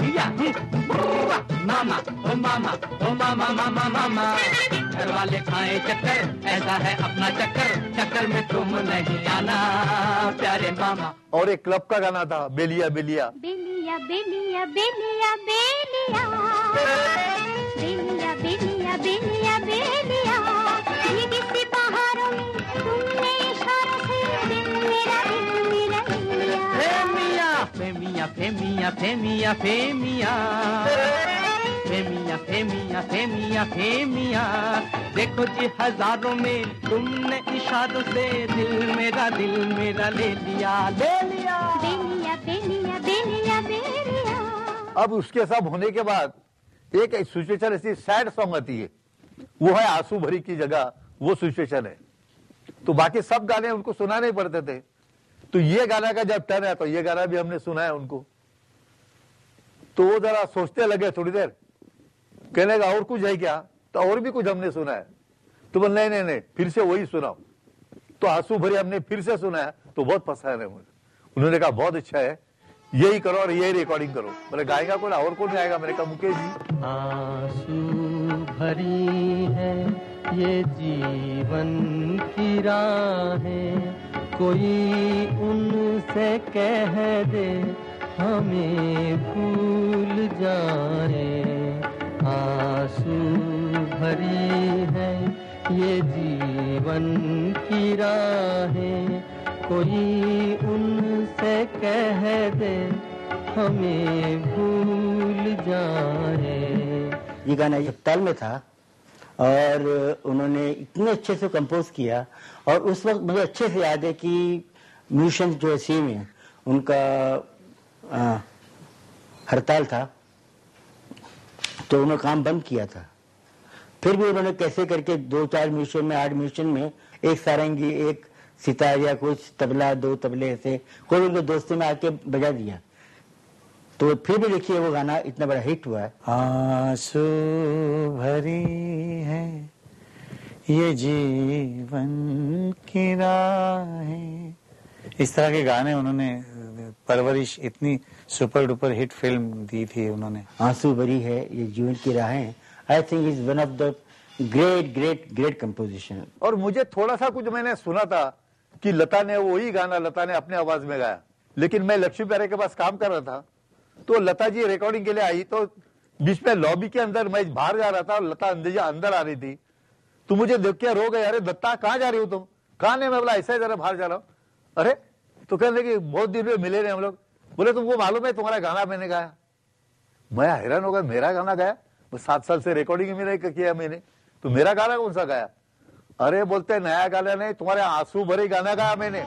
मामा ओ मामा ओ मामा मामा मामा। घर वाले खाए चक्कर, ऐसा है अपना चक्कर, चक्कर में तुम नहीं आना प्यारे मामा। और एक क्लब का गाना था, बेलिया बेलिया बेलिया बेलिया बेलिया बेलिया बेलिया बेलिया बेलिया बेलिया, ये किसी पहाड़ों में तुमने इशारों से दिल मेरा लिया। फेमिया फेमिया फेमिया फेमिया फेमिया फेमिया फेमिया फेमिया फेमिया, देखो जी हजारों में तुमने इशारों से दिल मेरा ले लिया ले लिया। बेलिया बेलिया बेलिया बेलिया। अब उसके सब होने के बाद एक सिचुएशन ऐसी सैड सॉन्ग आती है, वो है आंसू भरी की जगह, वो सिचुएशन है। तो बाकी सब गाने उनको सुनाने पड़ते थे। तो ये गाना का जब टर्न है तो ये गाना भी हमने सुना है उनको। तो वो जरा सोचते लगे थोड़ी देर, कहने लगा और कुछ है क्या, तो और भी कुछ हमने सुना है। तो बोल नहीं नहीं नहीं, फिर से वही सुनाओ। तो आंसू भरी हमने फिर से सुना है, तो बहुत पसंद है मुझे। उन्होंने कहा बहुत अच्छा है, यही करो और यही रिकॉर्डिंग करो। बोले गाएगा कौन, और कौन गाएगा? मैंने कहा मुकेश जी। आंसू भरी है ये जीवन की राहें, कोई उनसे कह दे हमें भूल जाए। आंसू भरी है ये जीवन की राहें, कोई उनसे कह दे हमें भूल जाए। ये गाना एक ताल में था और उन्होंने इतने अच्छे से कंपोज किया। और उस वक्त मुझे अच्छे से याद है कि म्यूजिशियन जो सी में उनका हड़ताल था, तो उन्होंने काम बंद किया था। फिर भी उन्होंने कैसे करके 2-4 म्यूजिशियन में, 8 म्यूजिशियन में, एक सारंगी, एक सितार या कुछ तबला, 2 तबले ऐसे कोई उनके दोस्तों में आके बजा दिया। तो फिर भी देखिए वो गाना इतना बड़ा हिट हुआ है। आंसू भरी है ये जीवन की राहें, इस तरह के गाने उन्होंने, परवरिश इतनी सुपर डुपर हिट फिल्म दी थी उन्होंने। आंसू भरी है ये जीवन की राहें, I think is one of the great great great composition. और मुझे थोड़ा सा कुछ मैंने सुना था कि लता ने वही गाना लता ने अपने आवाज में गाया, लेकिन मैं लक्ष्मी प्यारे के पास काम कर रहा था। तो लता जी रिकॉर्डिंग के लिए आई, तो बीच में लॉबी के अंदर मैं बाहर जा रहा था और लता अंदर आ रही थी। तो मुझे देख के रो गए, अरे दत्ता कहाँ जा रही हो तुम? कहाँ नहीं, मैं बोला ऐसा ही जरा बाहर जा रहा हूँ। अरे तो कहने लगे बहुत दिन में मिले नहीं हम लोग। बोले तुमको मालूम है तुम्हारा गाना मैंने गाया? मैं हैरान हो गया, मेरा गाना गाया? 7 साल से रिकॉर्डिंग में नहीं किया मैंने, तो मेरा गाना कौन सा गाया? अरे बोलते नया गाना नहीं, तुम्हारे आंसू भरे गाना गाया मैंने।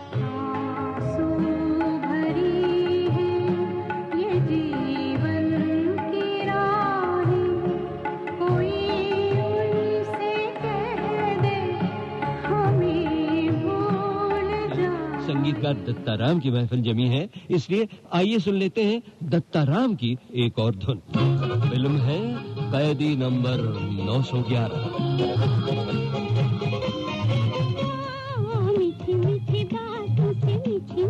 संगीतकार दत्ताराम की महफिल जमी है, इसलिए आइए सुन लेते हैं दत्ताराम की एक और धुन। फिल्म है कैदी नंबर 911। मीठी मीठी बातों से मीठी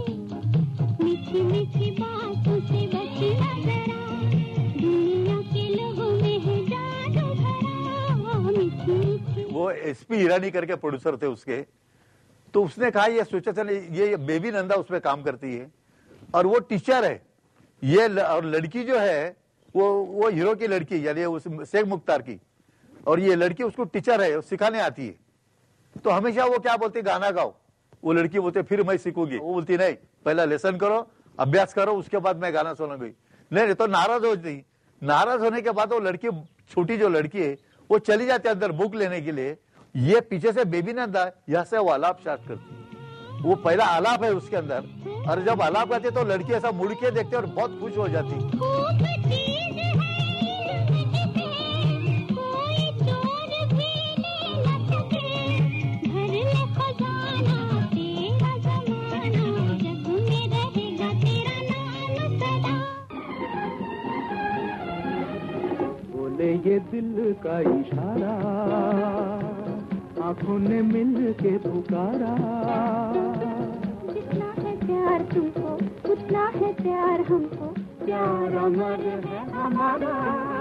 मीठी बातों से बचना जरा, दुनिया के लोगों में है जादू भरा। मीठी मीठी। वो एसपी ईरानी करके प्रोड्यूसर थे उसके, तो उसने कहा ये सिचुएशन, ये बेबी नंदा उसमें काम करती है और वो टीचर है ये, और लड़की जो है वो हीरो की लड़की यानी उस शेख मुख्तार की, और ये लड़की उसको टीचर है, सिखाने आती है। तो हमेशा वो क्या बोलती, गाना गाओ, वो लड़की बोलते फिर मैं सीखूंगी, वो बोलती नहीं पहला लेसन करो, अभ्यास करो, उसके बाद मैं गाना सुनूंगी। नहीं तो नाराज होती। नाराज होने के बाद वो लड़की, छोटी जो लड़की है, वो चली जाती है अंदर बुक लेने के लिए। ये पीछे से बेबी नंदा यहाँ से वो आलाप स्टार्ट करती है। वो पहला आलाप है उसके अंदर, और जब आलाप गाती है तो लड़की ऐसा मुड़ के देखती है और बहुत खुश हो जाती। ये दिल का इशारा आंखों ने मिल के पुकारा, जितना है प्यार तुमको उतना है प्यार हमको, प्यार अमर है हमारा।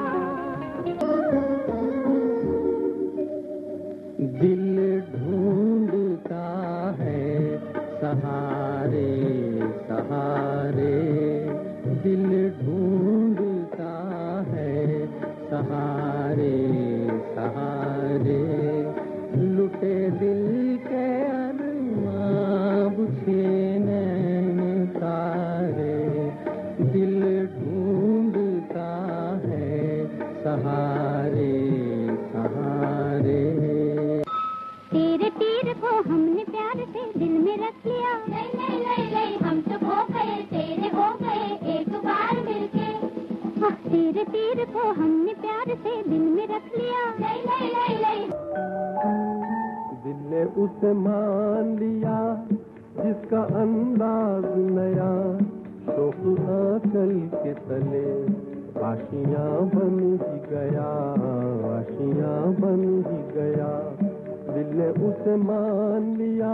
दिल ढूंढता है सहारे सहारे, दिल ढूंढता है सहारे सहारे, लुटे दिल के अरमां बुझे नैन तारे, दिल ढूंढता है सहारे सहारे। तेरे तीर को हमने प्यार से दिल में रख लिया, नहीं नहीं नहीं हम तो खो गए, तेरे हो गए एक बार मिलके। तेरे तीर को हमने प्यार से दिल में रख लिया, नहीं नहीं नहीं नहीं। दिल ने उसे मान लिया जिसका अंदाज नया, शोक आंचल के तले आशियां बन ही गया, आशियां बन ही गया, दिल ने उसे मान लिया।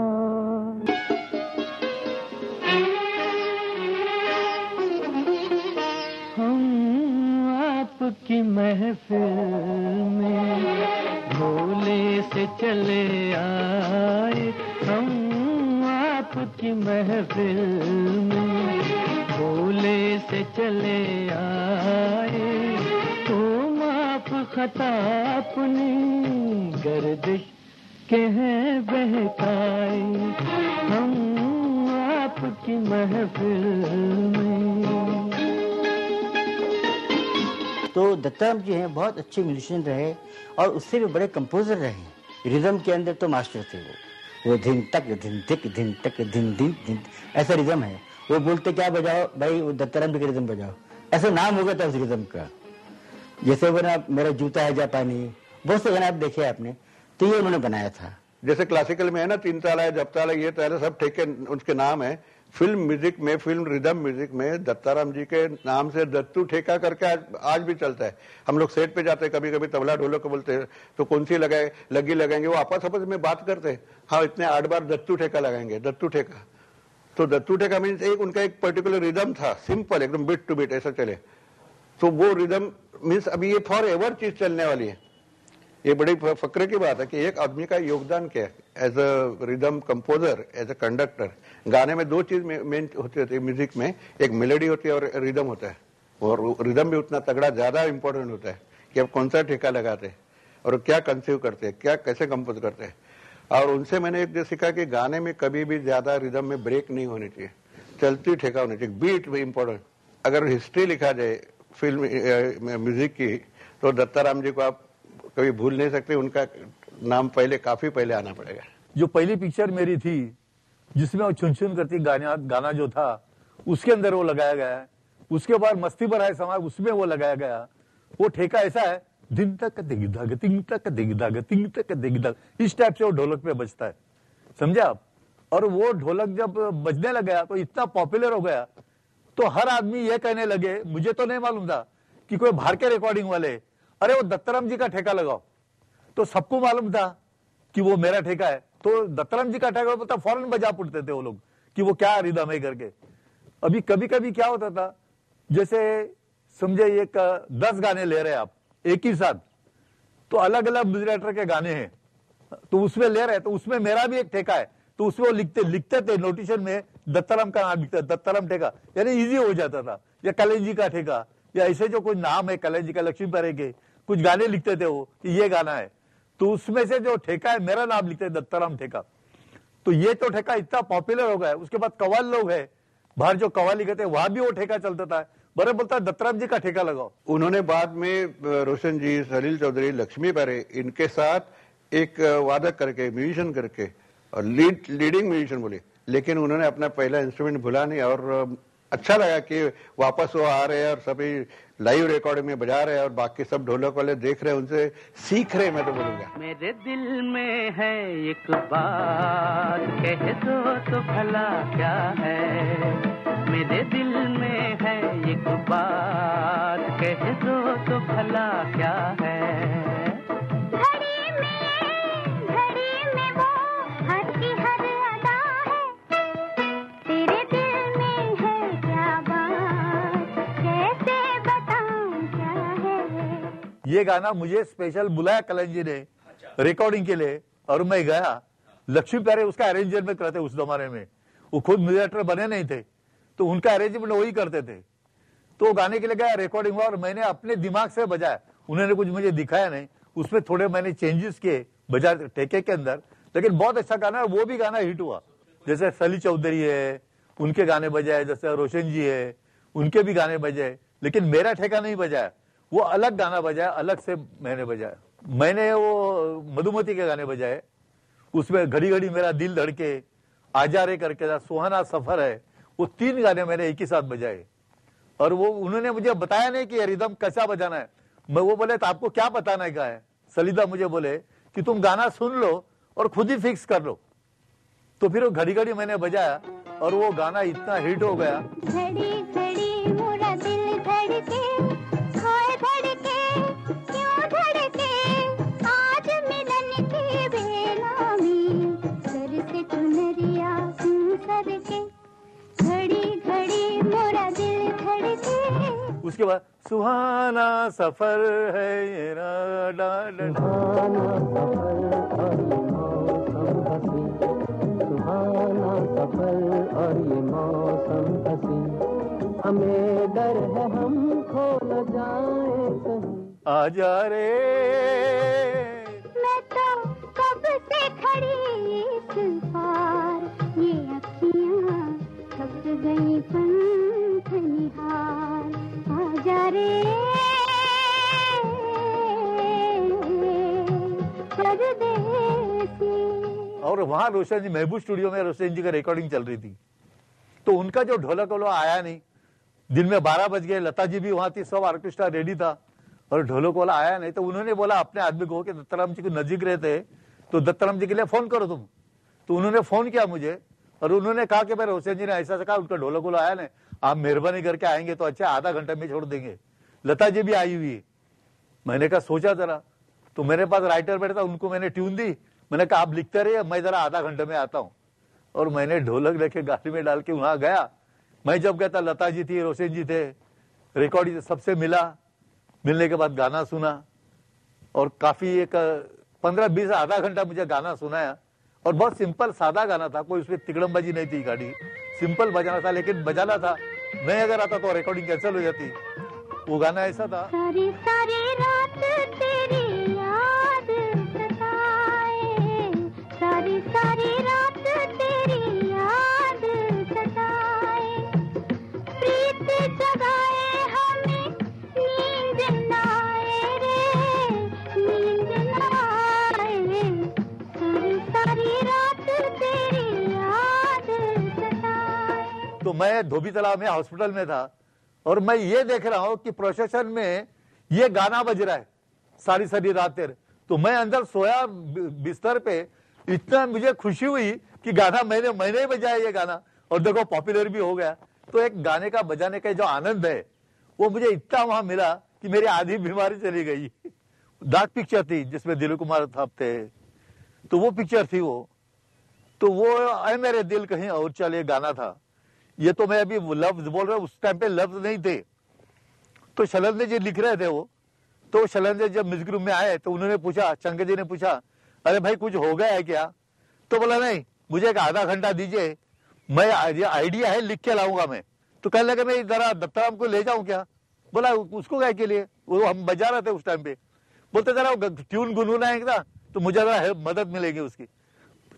आपकी महफिल में भोले से चले आए, हम आपकी महफिल में भोले से चले आए, तो माफ खता अपनी गर्दिश के हैं बहकाए, हम आपकी महफिल में। तो दत्ताराम जी हैं बहुत अच्छे म्यूजिशियन रहे और उससे भी बड़े कंपोजर रहे। रिदम के अंदर तो मास्टर थे वो धिन तक धिन तिक धिन तक धिन धिन धिन, ऐसा रिदम है। वो बोलते क्या बजाओ भाई, वो दत्ताराम जी का रिदम बजाओ, ऐसा नाम हो गया था उस रिदम का। जैसे वो ना मेरा जूता है जापानी, बहुत से गाने आप देखे आपने, तो ये उन्होंने बनाया था। जैसे क्लासिकल में है ना तीन ताला है, जब ताला, ये ताला, सब ठेके उनके नाम है। फिल्म म्यूजिक में, फिल्म रिदम म्यूजिक में दत्ताराम जी के नाम से दत्तू ठेका करके आज भी चलता है। हम लोग सेट पे जाते हैं, कभी कभी तबला ढोलक को बोलते हैं तो कौन सी लगाएंगे, वो आपस में बात करते हैं, हाँ इतने 8 बार दत्तू ठेका लगाएंगे, दत्तू ठेका। तो दत्तू ठेका मीन्स एक उनका एक पर्टिकुलर रिदम था, सिंपल एकदम बिट टू बिट ऐसा चले। तो वो रिदम मीन्स अभी ये फॉर एवर चीज चलने वाली है। ये बड़ी फक्र की बात है कि एक आदमी का योगदान क्या है as a rhythm composer, as a conductor. गाने में 2 चीज मेन होती है म्यूजिक में, एक मेलोडी होती है और रिदम होता है। और रिदम भी उतना तगड़ा ज्यादा इंपॉर्टेंट होता है कि आप कौन सा ठेका लगाते हैं और क्या कंसीव करते हैं, क्या कैसे कंपोज करते हैं। और उनसे मैंने एक जो सीखा कि गाने में कभी भी ज्यादा रिदम में ब्रेक नहीं होनी चाहिए, चलती ठेका होनी चाहिए, बीट भी इंपॉर्टेंट। अगर हिस्ट्री लिखा जाए फिल्म म्यूजिक की तो दत्ताराम जी को आप कभी भूल नहीं सकते, उनका नाम काफी पहले आना पड़ेगा। जो पहली पिक्चर मेरी थी जिसमें वो चुन चुन करती गाना जो था उसके अंदर वो लगाया गया है। उसके बाद मस्ती भरा है समा, उसमें वो लगाया गया। वो ठेका ऐसा है, दिन तक दिग धग तिंग तक दिग धग तिंग तक दिग धग, इस टाइप से वो ढोलक पे बजता है, समझे आप। और वो ढोलक जब बजने लगा तो इतना पॉपुलर हो गया तो हर आदमी ये कहने लगे, मुझे तो नहीं मालूम था कि कोई बाहर के रिकॉर्डिंग वाले, अरे वो दत्ताराम जी का ठेका लगाओ। तो सबको मालूम था कि वो मेरा ठेका है, तो दत्ताराम जी का ठेका पता फौरन बजा उठते थे वो लोग कि वो क्या रिदम है करके। अभी कभी कभी क्या होता था, जैसे समझे एक 10 गाने ले रहे हैं आप एक ही साथ, तो अलग अलग म्यूजिक के गाने हैं, तो उसमें ले रहे हैं, तो उसमें मेरा भी एक ठेका है, तो उसमें वो लिखते थे नोटिशन में दत्ताराम का नाम लिखते, दत्ताराम ठेका, यानी इजी हो जाता था। या कलेजी का ठेका, या ऐसे जो कोई नाम है कलेजी का, लक्ष्मी परे के कुछ गाने लिखते थे वो कि ये गाना है, तो उसमें से जो ठेका है मेरा नाम लिखते दत्ताराम ठेका। तो ये तो ठेका इतना पॉपुलर हो गया। उसके बाद कव्वाल लोग है, बाहर जो कव्वाली कहते हैं वहां भी वो ठेका चलता था। बड़े बोलता है दत्तराम जी का ठेका लगाओ। उन्होंने बाद में रोशन जी, सलील चौधरी, लक्ष्मी बारे, इनके साथ एक वादक करके, म्यूजिशियन करके, और लीडिंग म्यूजिशियन बोले, लेकिन उन्होंने अपना पहला इंस्ट्रूमेंट भुला नहीं। और अच्छा लगा कि वापस वो आ रहे हैं और सभी लाइव रिकॉर्डिंग में बजा रहे हैं और बाकी सब ढोलक वाले देख रहे हैं, उनसे सीख रहे हैं। मैं तो बोलूंगा मेरे दिल में है एक बात, कह दो तो भला क्या है। मेरे दिल में है एक बात, कह दो तो भला क्या है। घड़ी में वो हर की हर अदा है, तेरे दिल में है क्या बात, कैसे बताऊं क्या है। ये गाना मुझे स्पेशल बुलाया कलन जी ने रिकॉर्डिंग के लिए, और मैं गया। लक्ष्मी प्यारे उसका अरेंजमेंट करते उस जमाने में, वो खुद म्यूजिक बने नहीं थे, तो उनका अरेंजमेंट वही करते थे। तो गाने के लिए गया, रिकॉर्डिंग हुआ और मैंने अपने दिमाग से बजाया। उन्होंने कुछ मुझे दिखाया नहीं, उसमें थोड़े मैंने चेंजेस किए बजा ठेके के अंदर, लेकिन बहुत अच्छा गाना है। वो भी गाना हिट हुआ। जैसे सलील चौधरी है, उनके गाने बजाए, जैसे रोशन जी है, उनके भी गाने बजाए, लेकिन मेरा ठेका नहीं बजाया, वो अलग गाना बजाया, अलग से मैंने बजाया। मैंने वो मधुमती के गाने बजाए, उसमें घड़ी घड़ी मेरा दिल धड़के, आजा रे करके, सुहाना सफर है, वो 3 गाने मैंने एक ही साथ बजाए। और वो उन्होंने मुझे बताया नहीं कि ये रिदम कैसा बजाना है। मैं वो बोले तो आपको क्या बताना है। सलीदा मुझे बोले कि तुम गाना सुन लो और खुद ही फिक्स कर लो। तो फिर वो घड़ी घड़ी मैंने बजाया और वो गाना इतना हिट हो गया। घड़ी घड़ी मोरा दिल धड़के, हाय धड़के, क्यों धड़के, आज मिलन की बेला में, सर से चुनरिया सर के, घड़ी घड़ी मोरा दिल धड़के। उसके बाद सुहाना सफर है ये सुहाना सफर और ये मौसम हसी, हमें डर है हम खो न जाए कहीं। आजा रे, मैं तो कब से खड़ी इस पार, ये अखियां थक गई पंख निहार। आजा रे परदेसी। और वहां रोशन जी, महबूब स्टूडियो में रोशन जी का रिकॉर्डिंग चल रही थी, तो उनका जो ढोलक वाला आया नहीं। दिन में 12 बज गए, लता जी भी वहां थी, सब ऑर्केस्ट्रा रेडी था और ढोलक वाला आया नहीं। तो उन्होंने बोला अपने आदमी को कि दत्ताराम जी के नजीक रहते, तो दत्ताराम जी के लिए फोन करो तुम। तो उन्होंने फोन किया मुझे और उन्होंने कहा कि भाई रोशन जी ने ऐसा कहा, उनका ढोलक वाला आया नहीं, आप मेहरबानी करके आएंगे तो अच्छा, आधा घंटा में छोड़ देंगे। लता जी भी आई हुई है। मैंने कहा सोचा जरा, तो मेरे पास राइटर बैठा था, उनको मैंने ट्यून दी। मैंने कहा आप लिखते रहिए, मैं जरा आधा घंटे में आता हूँ। और मैंने ढोलक लेके गाड़ी में डाल के वहां गया। मैं जब गया था, लता जी थी, रोशन जी थे, रिकॉर्डिंग सबसे मिला। मिलने के बाद गाना सुना और काफी एक 15-20 आधा घंटा मुझे गाना सुनाया। और बहुत सिंपल सादा गाना था, कोई उसमें तिकड़मबाजी नहीं थी, गाड़ी सिंपल बजाना था, लेकिन बजाना था। मैं अगर आता तो रिकॉर्डिंग कैंसिल हो जाती। वो गाना ऐसा था। सारी सारी रात तेरी याद सताए, सारी सारी रात तेरी याद सताए, प्रीत जगाए हमें, नींद ना आए रे, नींद ना आए, सारी सारी रात तेरी याद सताए। तो मैं धोबी तालाब में हॉस्पिटल में था और मैं ये देख रहा हूँ कि प्रोसेशन में ये गाना बज रहा है, सारी सारी रात तेरे। तो मैं अंदर सोया बिस्तर पे, इतना मुझे खुशी हुई कि गाना मैंने ही बजाया ये गाना, और देखो पॉपुलर भी हो गया। तो एक गाने का बजाने का जो आनंद है वो मुझे इतना वहां मिला कि मेरी आधी बीमारी चली गई। डार्क पिक्चर थी जिसमें दिलीप कुमार साहब थे, तो वो पिक्चर थी वो। तो वो ऐ मेरे दिल कहीं और चले गाना था। ये तो मैं अभी लफ्ज बोल रहा हूँ, उस टाइम पे लफ्ज नहीं थे। तो शैलेंद्र जी लिख रहे थे वो। तो शैलेंद्र जब म्यूजिक रूम में आए तो उन्होंने पूछा, शंकर जी ने पूछा, अरे भाई कुछ हो गया है क्या? तो बोला नहीं, मुझे एक आधा घंटा दीजिए, मैं आइडिया है लिख के लाऊंगा मैं। तो कहने लगे मैं जरा दत्ताराम को ले जाऊं क्या? बोला उसको क्या के लिए, वो हम बजा रहे थे उस टाइम पे। बोलते जरा ट्यून गुनगुनाएंगे ना तो मुझे जरा मदद मिलेगी उसकी।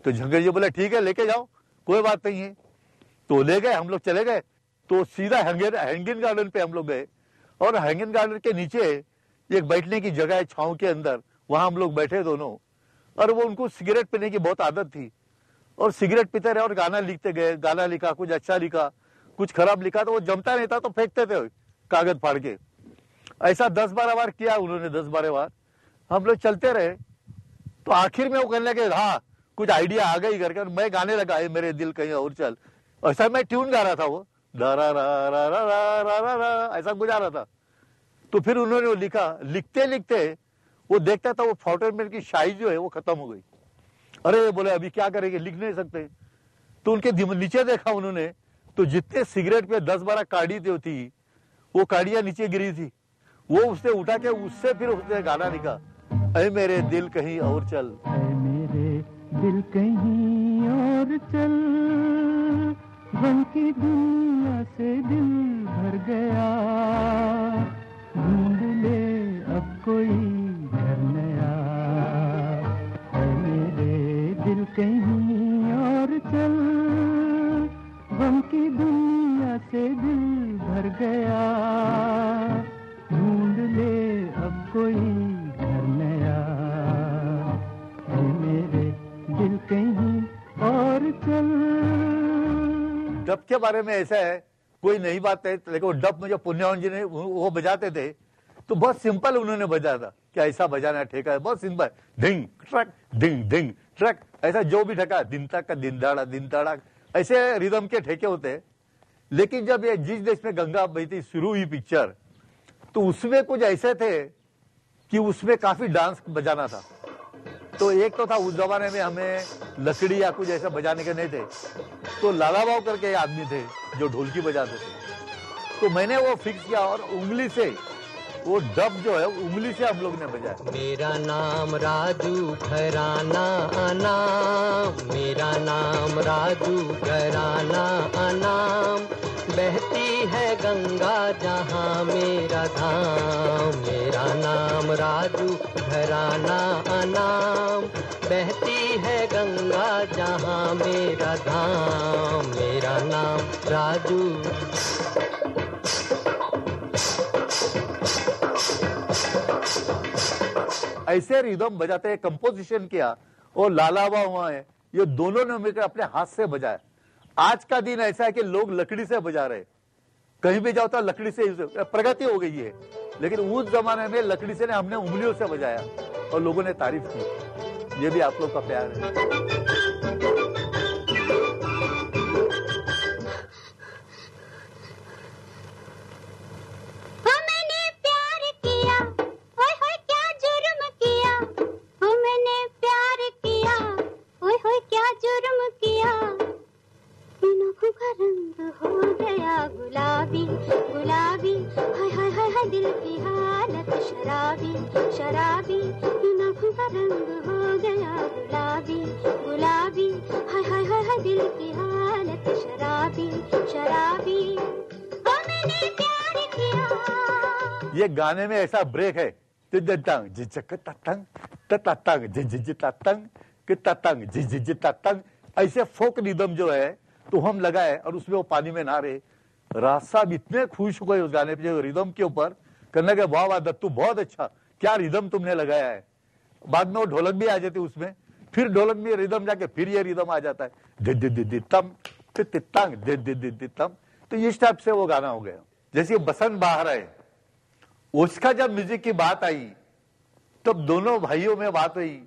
तो शंकर जी बोले ठीक है लेके जाओ, कोई बात नहीं है। तो ले गए, हम लोग चले गए। तो सीधा हैंगिंग गार्डन पे हम लोग गए, और हैंगिंग गार्डन के नीचे एक बैठने की जगह है छांव के अंदर, वहां हम लोग बैठे दोनों। और वो उनको सिगरेट पीने की बहुत आदत थी, और सिगरेट पीते रहे और गाना लिखते गए। गाना लिखा, कुछ अच्छा लिखा, कुछ खराब लिखा, तो वो जमता नहीं था तो फेंकते थे कागज फाड़ के। ऐसा 10-12 बार किया उन्होंने, 10-12 बार। हम लोग चलते रहे, तो आखिर में वो कहने लगे हाँ कुछ आइडिया आ गई करके, मैं गाने लगा है मेरे दिल कहीं और चल। ऐसा मैं ट्यून गा रहा था, वो रा रा रा रा रा रा रा रा ऐसा गुजा रहा था। तो फिर उन्होंने वो लिखा, लिखते लिखते वो देखता था वो फाउंटेन पेन की शाई जो है वो खत्म हो गई। अरे बोले अभी क्या करेंगे, लिख नहीं सकते। तो उनके नीचे देखा उन्होंने, तो जितने सिगरेट पे 10-12 काड़ी थी, वो काड़ियां नीचे गिरी थी। वो उसने उठा के उससे फिर उसने गाना लिखा, ऐ मेरे दिल कहीं और चल, ऐ मेरे दिल कहीं और चल, गम की दुनिया से दिल भर गया, ढूंढ ले अब कोई घर नया, ऐ मेरे दिल कहीं और चल, गम की दुनिया से दिल भर गया, ढूंढ ले अब कोई घर नया, ऐ मेरे दिल कहीं और चल। डब के बारे में ऐसा है, कोई नई बात है, लेकिन वो डब में जो पुण्यवान जी ने वो बजाते थे तो बहुत सिंपल उन्होंने बजाया था कि ऐसा बजाना ठेका है, बहुत सिंपल, धिंग ट्रक धिंग धिंग ट्रक, ऐसा जो भी ठेका, दिन तक का दिन दाड़ा, ऐसे रिदम के ठेके होते हैं। लेकिन जब ये जिस देश में गंगा बहती शुरू हुई पिक्चर, तो उसमें कुछ ऐसे थे कि उसमें काफी डांस बजाना था। तो एक तो था उस जमाने में हमें लकड़ी या कुछ ऐसा बजाने के नहीं थे, तो लाला बाव करके आदमी थे जो ढोलकी बजाते थे। तो मैंने वो फिक्स किया और उंगली से वो डब जो है उंगली से हम लोग ने बजाया। मेरा नाम राजू घराना अनाम, मेरा नाम राजू घराना अनाम, बहती है गंगा जहाँ मेरा धाम, मेरा नाम राजू घराना अनाम, बहती है गंगा जहाँ मेरा धाम, मेरा नाम राजू। ऐसे रिदम बजाते हैं, कंपोजिशन किया, और लाला बाव वहां है, ये दोनों ने मिलकर अपने हाथ से बजाया। आज का दिन ऐसा है कि लोग लकड़ी से बजा रहे, कहीं भी जाओ तो लकड़ी से, प्रगति हो गई है। लेकिन उस जमाने में लकड़ी से हमने उंगलियों से बजाया और लोगों ने तारीफ की। ये भी आप लोग का प्यार है। ये गाने में ऐसा ब्रेक है, ऐसे फोक रिदम जो है तो हम लगाए और उसमें वो पानी में नहा रहे। राज साहब इतने खुश हो गए उस गाने पे रिदम के ऊपर, करने के वाह वाह दत्तू बहुत अच्छा, क्या रिदम तुमने लगाया है। बाद में वो ढोलक भी आ जाती उसमें, फिर ढोलक में रिदम जाके फिर ये रिदम आ जाता है, तो इस टाइप से वो गाना हो गया। जैसे बसंत बहार है, उसका जब म्यूजिक की बात आई तब दोनों भाइयों में बात हुई,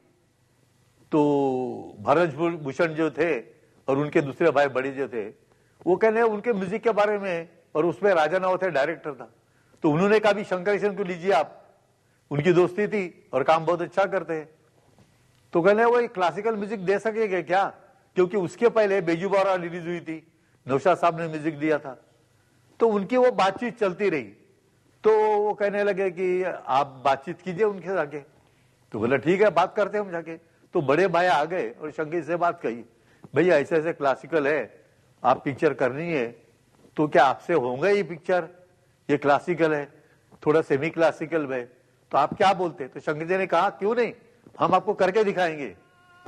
तो भरत भूषण जो थे और उनके दूसरे भाई बड़े जो थे, वो कहने उनके म्यूजिक के बारे में, और उसमें राजा नाव थे डायरेक्टर था, तो उन्होंने कहा भी शंकर जैकिशन को लीजिए आप, उनकी दोस्ती थी और काम बहुत अच्छा करते हैं। तो कहने वो क्लासिकल म्यूजिक दे सकेंगे क्या, क्योंकि उसके पहले बेजू बावरा रिलीज हुई थी, नौशाद साहब ने म्यूजिक दिया था। तो उनकी वो बातचीत चलती रही, तो वो कहने लगे कि आप बातचीत कीजिए उनके जाके। तो बोला ठीक है बात करते हैं हम जाके। तो बड़े भाई आ गए और शंकर से बात कही, भैया ऐसे ऐसे क्लासिकल है, आप पिक्चर करनी है, तो क्या आपसे होंगे ये पिक्चर, ये क्लासिकल है, थोड़ा सेमी क्लासिकल है, तो आप क्या बोलते। तो शंकर जी ने कहा क्यों नहीं, हम आपको करके दिखाएंगे।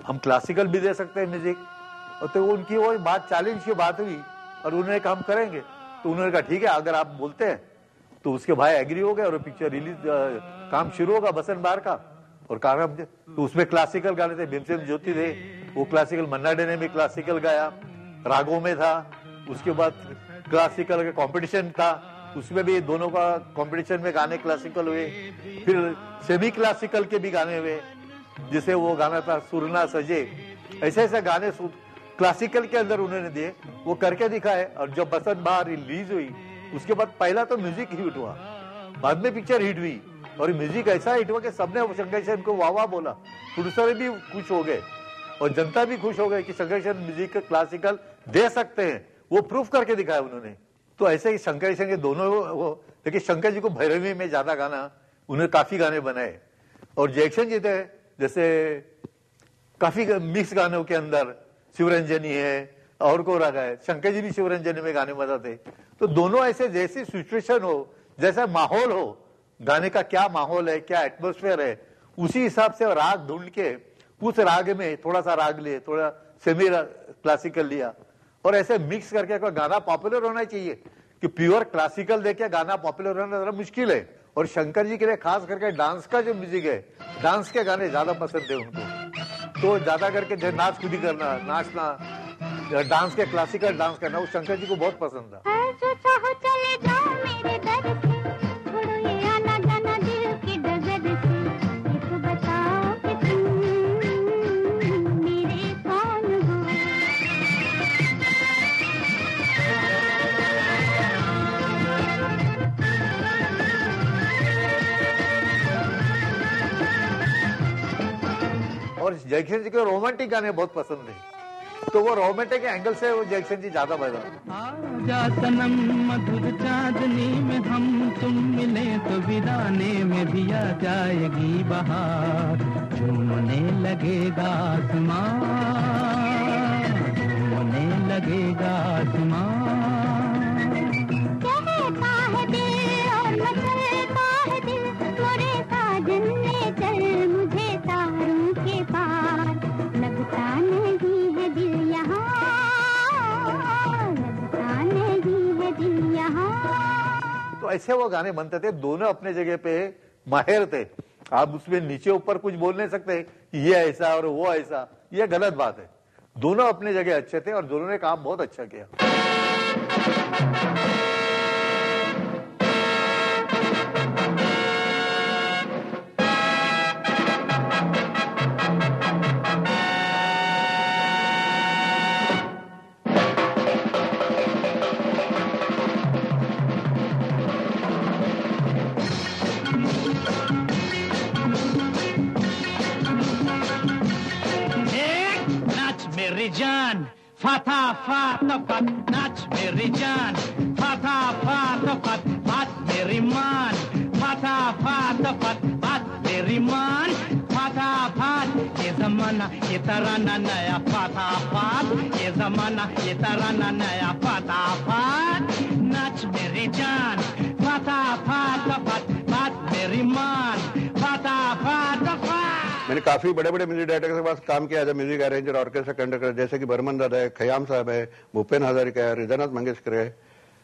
हम क्लासिकल भी दे सकते हैं म्यूजिक। और तो उनकी वो बात चैलेंज की बात हुई और उन्होंने कहा हम करेंगे। तो उन्होंने कहा ठीक है अगर आप बोलते हैं। तो उसके भाई एग्री हो गए और पिक्चर रिलीज काम शुरू होगा बसंत बहार का। और कहा तो उसमें क्लासिकल गाने थे, भीमसेन ज्योति थे, वो क्लासिकल, मन्ना डे ने भी क्लासिकल गाया, रागों में था। उसके बाद क्लासिकल का कंपटीशन था, उसमें भी दोनों का कंपटीशन में गाने क्लासिकल हुए। फिर सेमी क्लासिकल के भी गाने हुए, जिसे वो गाना था सुरना सजे। ऐसे ऐसे गाने क्लासिकल के अंदर उन्होंने दिए, वो करके दिखाए। और जब बसंत बहार रिलीज हुई उसके बाद पहला तो म्यूजिक हिट हुआ, बाद में पिक्चर हिट हुई। और म्यूजिक ऐसा हिट हुआ कि सबने शंकर जैकिशन को वाह वाह बोला, प्रोड्यूसर भी खुश हो गए और जनता भी खुश हो गई कि शंकर जैकिशन म्यूजिक क्लासिकल दे सकते हैं। वो प्रूफ करके दिखाया उन्होंने। तो ऐसे ही शंकर जैकिशन के दोनों वो, लेकिन शंकर जी को भैरवी में ज्यादा गाना, उन्होंने काफी गाने बनाए। और जैकिशन जी थे जैसे काफी मिक्स गानों के अंदर शिवरंजनी है और को रागा है, शंकर जी भी शिवरंजनी में गाने बजाते। तो दोनों ऐसे जैसी सिचुएशन हो, जैसा माहौल हो, गाने का क्या माहौल है, क्या एटमोस्फेयर है, उसी हिसाब से राग ढूंढ के उस राग में थोड़ा सा राग लिए, थोड़ा सेमी क्लासिकल लिया और ऐसे मिक्स करके कोई गाना पॉपुलर होना चाहिए। कि प्योर क्लासिकल देके गाना पॉपुलर होना जरा मुश्किल है। और शंकर जी के लिए खास करके डांस का जो म्यूजिक है, डांस के गाने ज्यादा पसंद है उनको। तो ज्यादा करके जो नाच कूदी करना, नाचना, डांस के क्लासिकल डांस करना, वो शंकर जी को बहुत पसंद था। और जैकिशन जी के रोमांटिक गाने बहुत पसंद है, तो वो रोमांटिक एंगल से वो जैकिशन जी ज्यादा बजा। आजा सनम मधुर चांदनी में हम तुम मिले तो वीराने में भी आ जाएगी बहार, झूमने लगेगा आसमां, झूमने लगेगा आसमां। कहता है दिल और मचलता है दिल, मोरे साजन ले चल मुझे तारों के पार, लगता नहीं है दिल यहाँ, लगता नहीं है दिल यहाँ। तो ऐसे वो गाने बनते थे, दोनों अपने जगह पे माहिर थे। आप उसमें नीचे ऊपर कुछ बोल नहीं सकते ये ऐसा और वो ऐसा, ये गलत बात है। दोनों अपने जगह अच्छे थे और दोनों ने काम बहुत अच्छा किया। जान फाता फाता फत नाच मेरी जान, फाता फाता फत बात मेरी मान, फाता फाता फत बात मेरी मान, फाता फात ये जमाना ये तराना नया, फाता फात ये जमाना ये तराना नया, फाता फात नाच मेरी जान, फाता फाता फत बात मेरी मान, फाता फाता फत। मैंने काफी बड़े बड़े म्यूजिक डायरेक्टर के पास काम किया है, म्यूजिक अरेंजर, ऑर्केस्ट्रा कंडक्टर, जैसे कि बर्मन दादा है, खयाम साहब है, भूपेन हजारिका है, हृदयनाथ मंगेशकर है,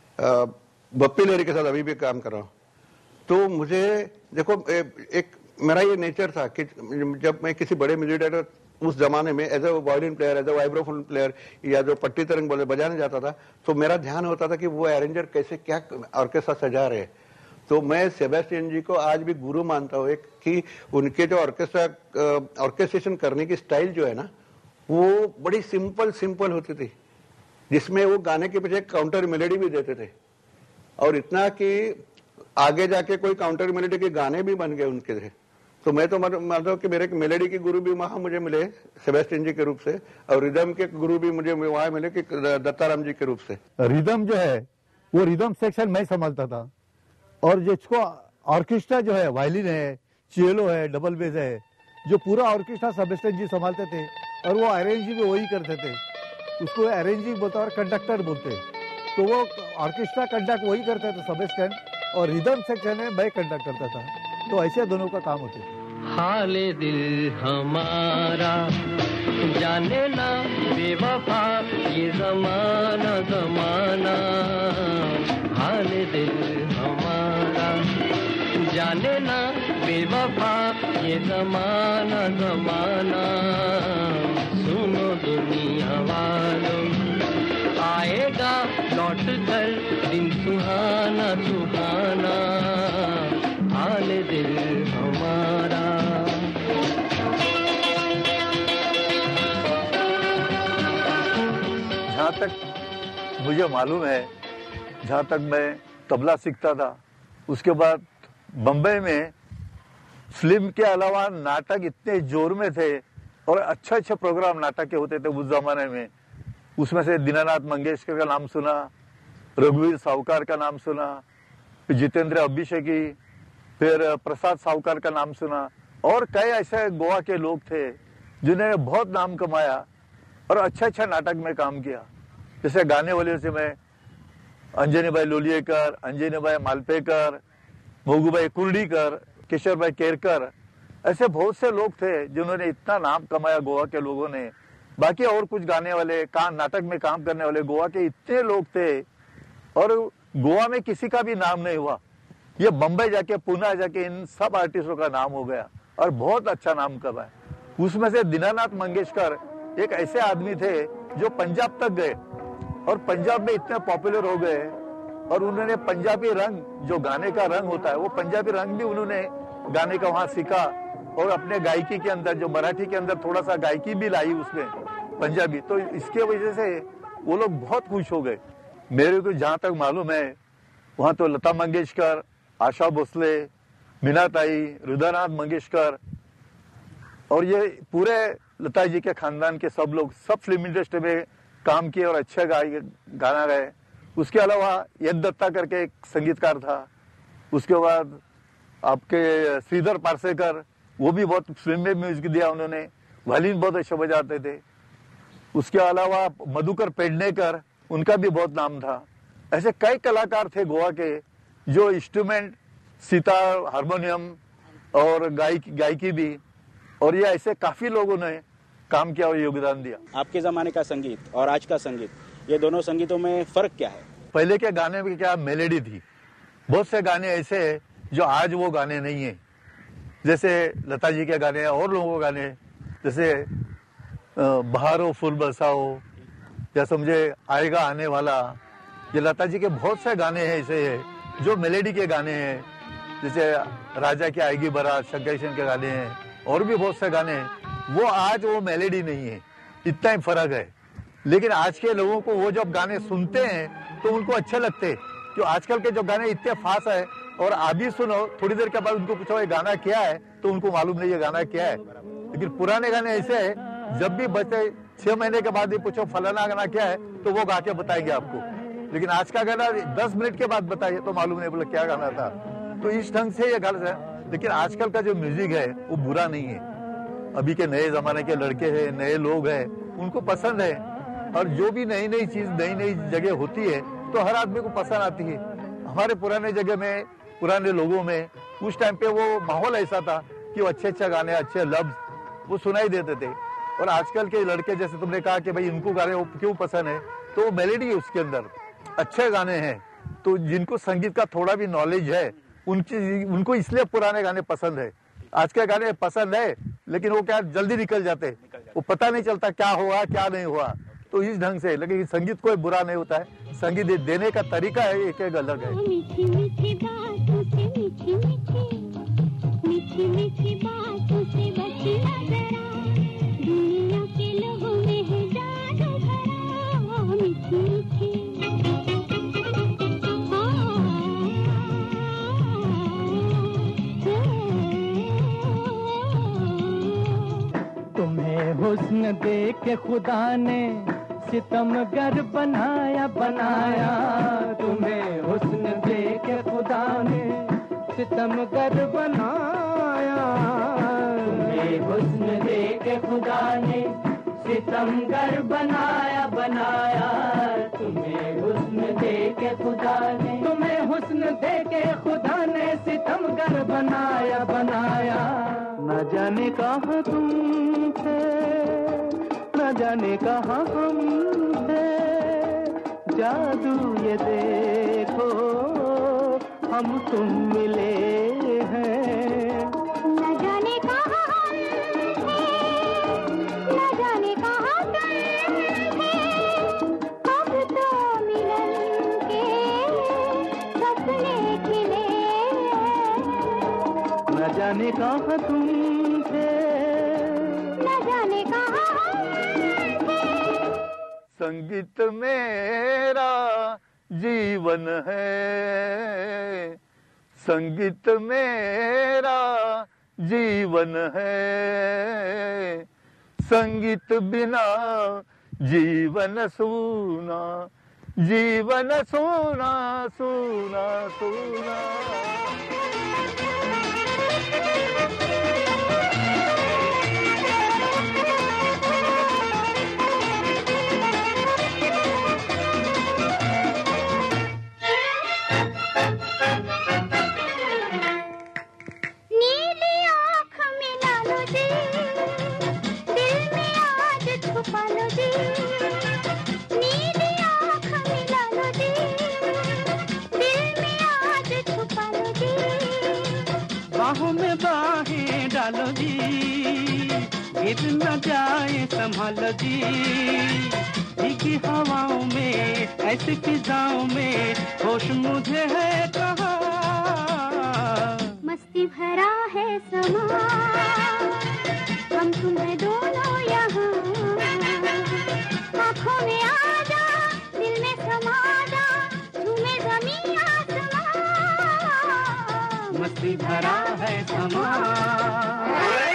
बप्पी लहरी के साथ अभी भी काम कर रहा हूँ। तो मुझे देखो एक मेरा ये नेचर था कि जब मैं किसी बड़े म्यूजिक डायरेक्टर उस जमाने में as a violin player, as a vibraphone player या जो पट्टी तरंग बोले बजाने जाता था, तो मेरा ध्यान होता था कि वो अरेंजर कैसे क्या ऑर्केस्ट्रा सजा रहे। तो मैं सेबेस्टियन जी को आज भी गुरु मानता हूँ, एक कि उनके जो ऑर्केस्ट्रेशन करने की स्टाइल जो है ना, वो बड़ी सिंपल होती थी, जिसमें वो गाने के पीछे काउंटर मेलोडी भी देते थे। और इतना कि आगे जाके कोई काउंटर मेलोडी के गाने भी बन गए उनके थे। तो मैं तो मानता हूँ कि मेरे मेलोडी के गुरु भी वहां मुझे मिले सेबेस्टियन जी के रूप से, और रिदम के गुरु भी मुझे वहां मिले कि दत्ताराम जी के रूप से। रिदम जो है वो रिदम सेक्शन मैं संभालता था, और जिसको ऑर्केस्ट्रा जो है, वायलिन है, चेलो है, डबल बेस है, जो पूरा ऑर्केस्ट्रा सेबेस्टियन जी संभालते थे। और वो अरेंज भी वही करते थे, उसको अरेंजिंग बोलते और कंडक्टर बोलते। तो वो ऑर्केस्ट्रा कंडक्ट वही करते थे सेबेस्टियन, और रिदम सेक्शन है मैं कंडक्ट करता था। तो ऐसे दोनों का काम होते। हाले दिल हमारा जाने ना बेवफा ये ज़माना ज़माना हाल दिल हमारा, जाने ना बेवफा ये ज़माना ज़माना, सुनो दुनिया वालों आएगा लौट कर दिन सुहाना सुहाना हाल दिल हमारा। जहाँ तक मुझे मालूम है, जहाँ तक मैं तबला सीखता था, उसके बाद बम्बई में फिल्म के अलावा नाटक इतने जोर में थे और अच्छे अच्छे प्रोग्राम नाटक के होते थे उस जमाने में। उसमें से दीनानाथ मंगेशकर का नाम सुना, रघुवीर सावकार का नाम सुना, फिर जितेंद्र अभिषेकी, फिर प्रसाद सावकार का नाम सुना, और कई ऐसे गोवा के लोग थे जिन्होंने बहुत नाम कमाया और अच्छा अच्छा नाटक में काम किया। जैसे गाने वाले से मैं अंजनीबाई लोलियेकर, अंजनीबाई मालपेकर, मोगूबाई कुर्डीकर, किशोरबाई केरकर, ऐसे बहुत से लोग थे जिन्होंने इतना नाम कमाया गोवा के लोगों ने। बाकी और कुछ गाने वाले, नाटक में काम करने वाले गोवा के इतने लोग थे और गोवा में किसी का भी नाम नहीं हुआ। ये बम्बई जाके, पुणे जाके इन सब आर्टिस्टों का नाम हो गया और बहुत अच्छा नाम कमाया। उसमें से दीनानाथ मंगेशकर एक ऐसे आदमी थे जो पंजाब तक गए और पंजाब में इतने पॉपुलर हो गए और उन्होंने पंजाबी रंग, जो गाने का रंग होता है, वो पंजाबी रंग भी उन्होंने गाने का वहां सीखा और अपने गायकी के अंदर, जो मराठी के अंदर थोड़ा सा गायकी भी लाई उसमें पंजाबी। तो इसके वजह से वो लोग बहुत खुश हो गए। मेरे को जहां तक मालूम है वहां तो लता मंगेशकर, आशा भोसले, मीनाताई, हृदयनाथ मंगेशकर और ये पूरे लता जी के खानदान के सब लोग सब फिल्म इंडस्ट्री में काम किए और अच्छे गाना गए। उसके अलावा यद दत्ता करके एक संगीतकार था। उसके बाद आपके श्रीधर पारसेकर, वो भी बहुत फिल्म में म्यूजिक दिया उन्होंने, वायलिन बहुत अच्छे बजाते थे। उसके अलावा मधुकर पेडनेकर, उनका भी बहुत नाम था। ऐसे कई कलाकार थे गोवा के जो इंस्ट्रूमेंट, सितार, हारमोनियम और गायकी भी, और ये ऐसे काफी लोगों ने काम किया और योगदान दिया। आपके जमाने का संगीत और आज का संगीत, ये दोनों संगीतों में फर्क क्या है? पहले के गाने में क्या मेलोडी थी। बहुत से गाने ऐसे हैं जो आज वो गाने नहीं है। जैसे लता जी के गाने और लोगों के गाने, जैसे बहारो फूल बरसाओ या समझे आएगा आने वाला, ये लता जी के बहुत से गाने हैं ऐसे है जो मेलोडी के गाने हैं। जैसे राजा की आएगी बारात, शंकर जयकिशन के गाने हैं और भी बहुत से गाने हैं। वो आज वो मेलोडी नहीं है, इतना ही फर्क है। लेकिन आज के लोगों को वो जब गाने सुनते हैं तो उनको अच्छे लगते हैं। जो आजकल के जो गाने इतने फास्ट है और अभी सुनो, थोड़ी देर के बाद उनको पूछो ये गाना क्या है तो उनको मालूम नहीं ये गाना क्या है। लेकिन पुराने गाने ऐसे है, जब भी बच्चे 6 महीने के बाद भी पूछो फलाना गाना क्या है तो वो गा के बताएंगे आपको। लेकिन आज का गाना 10 मिनट के बाद बताइए तो मालूम नहीं बोला क्या गाना था। तो इस ढंग से ये गलत है। लेकिन आजकल का जो म्यूजिक है वो बुरा नहीं है। अभी के नए जमाने के लड़के हैं, नए लोग हैं, उनको पसंद है। और जो भी नई नई चीज, नई नई जगह होती है तो हर आदमी को पसंद आती है। हमारे पुराने जगह में, पुराने लोगों में उस टाइम पे वो माहौल ऐसा था कि वो अच्छे अच्छे गाने, अच्छे लफ्ज वो सुनाई देते थे। और आजकल के लड़के, जैसे तुमने कहा कि भाई इनको गाने वो क्यों पसंद है, तो वो मेलोडी है उसके अंदर, अच्छे गाने हैं। तो जिनको संगीत का थोड़ा भी नॉलेज है उनको इसलिए पुराने गाने पसंद है। आज के गाने पसंद है लेकिन वो क्या जल्दी निकल जाते, वो पता नहीं चलता क्या हुआ क्या नहीं हुआ। तो इस ढंग से, लेकिन संगीत कोई बुरा नहीं होता है। संगीत देने का तरीका है एक एक अलग है। मीठी मीठी बातों से, मीठी मीठी मीठी मीठी बातों से बचना जरा, दुनिया के लोगों में है जादू भरा। मीठी मीठी तुम्हें हुस्न दे के खुदा ने सितमगर बनाया बनाया, तुम्हें हुस्न दे के खुदा ने सितमगर बनाया, तुम्हें हुस्न दे के खुदा ने सितमगर बनाया बनाया, तुम्हें हुस्न दे के खुदा ने, तुम्हें हुस्न दे के खुदा ने सितमगर बनाया बनाया। न जाने कहाँ तुम थे जाने कहाँ हम थे, जादू ये देखो हम तुम मिले हैं। न जाने कहाँ हम थे, न जाने कहाँ तुम थे, अब तो मिलन के सपने खिले। न जाने कहाँ तुम थे, न जाने कहाँ हम थे। संगीत मेरा जीवन है, संगीत मेरा जीवन है, संगीत बिना जीवन सूना, जीवन सूना सूना सूना। नीली आँख मिला लो जी, दिल में आज छुपा लो जी। नीली आँख मिला लो जी, दिल में आज छुपा लो जी। बाहों में बाहें डालो जी, गिर न जाए संभालो जी। भीगी हवाओं में ऐसी फिजाओं में होश मुझे है कहाँ। मस्ती भरा है समा, हम तुम्हें दोनों यहाँ। आँखों में आ जा, दिल में समा जा, झूमे ज़मीं आसमां। मस्ती भरा है समा।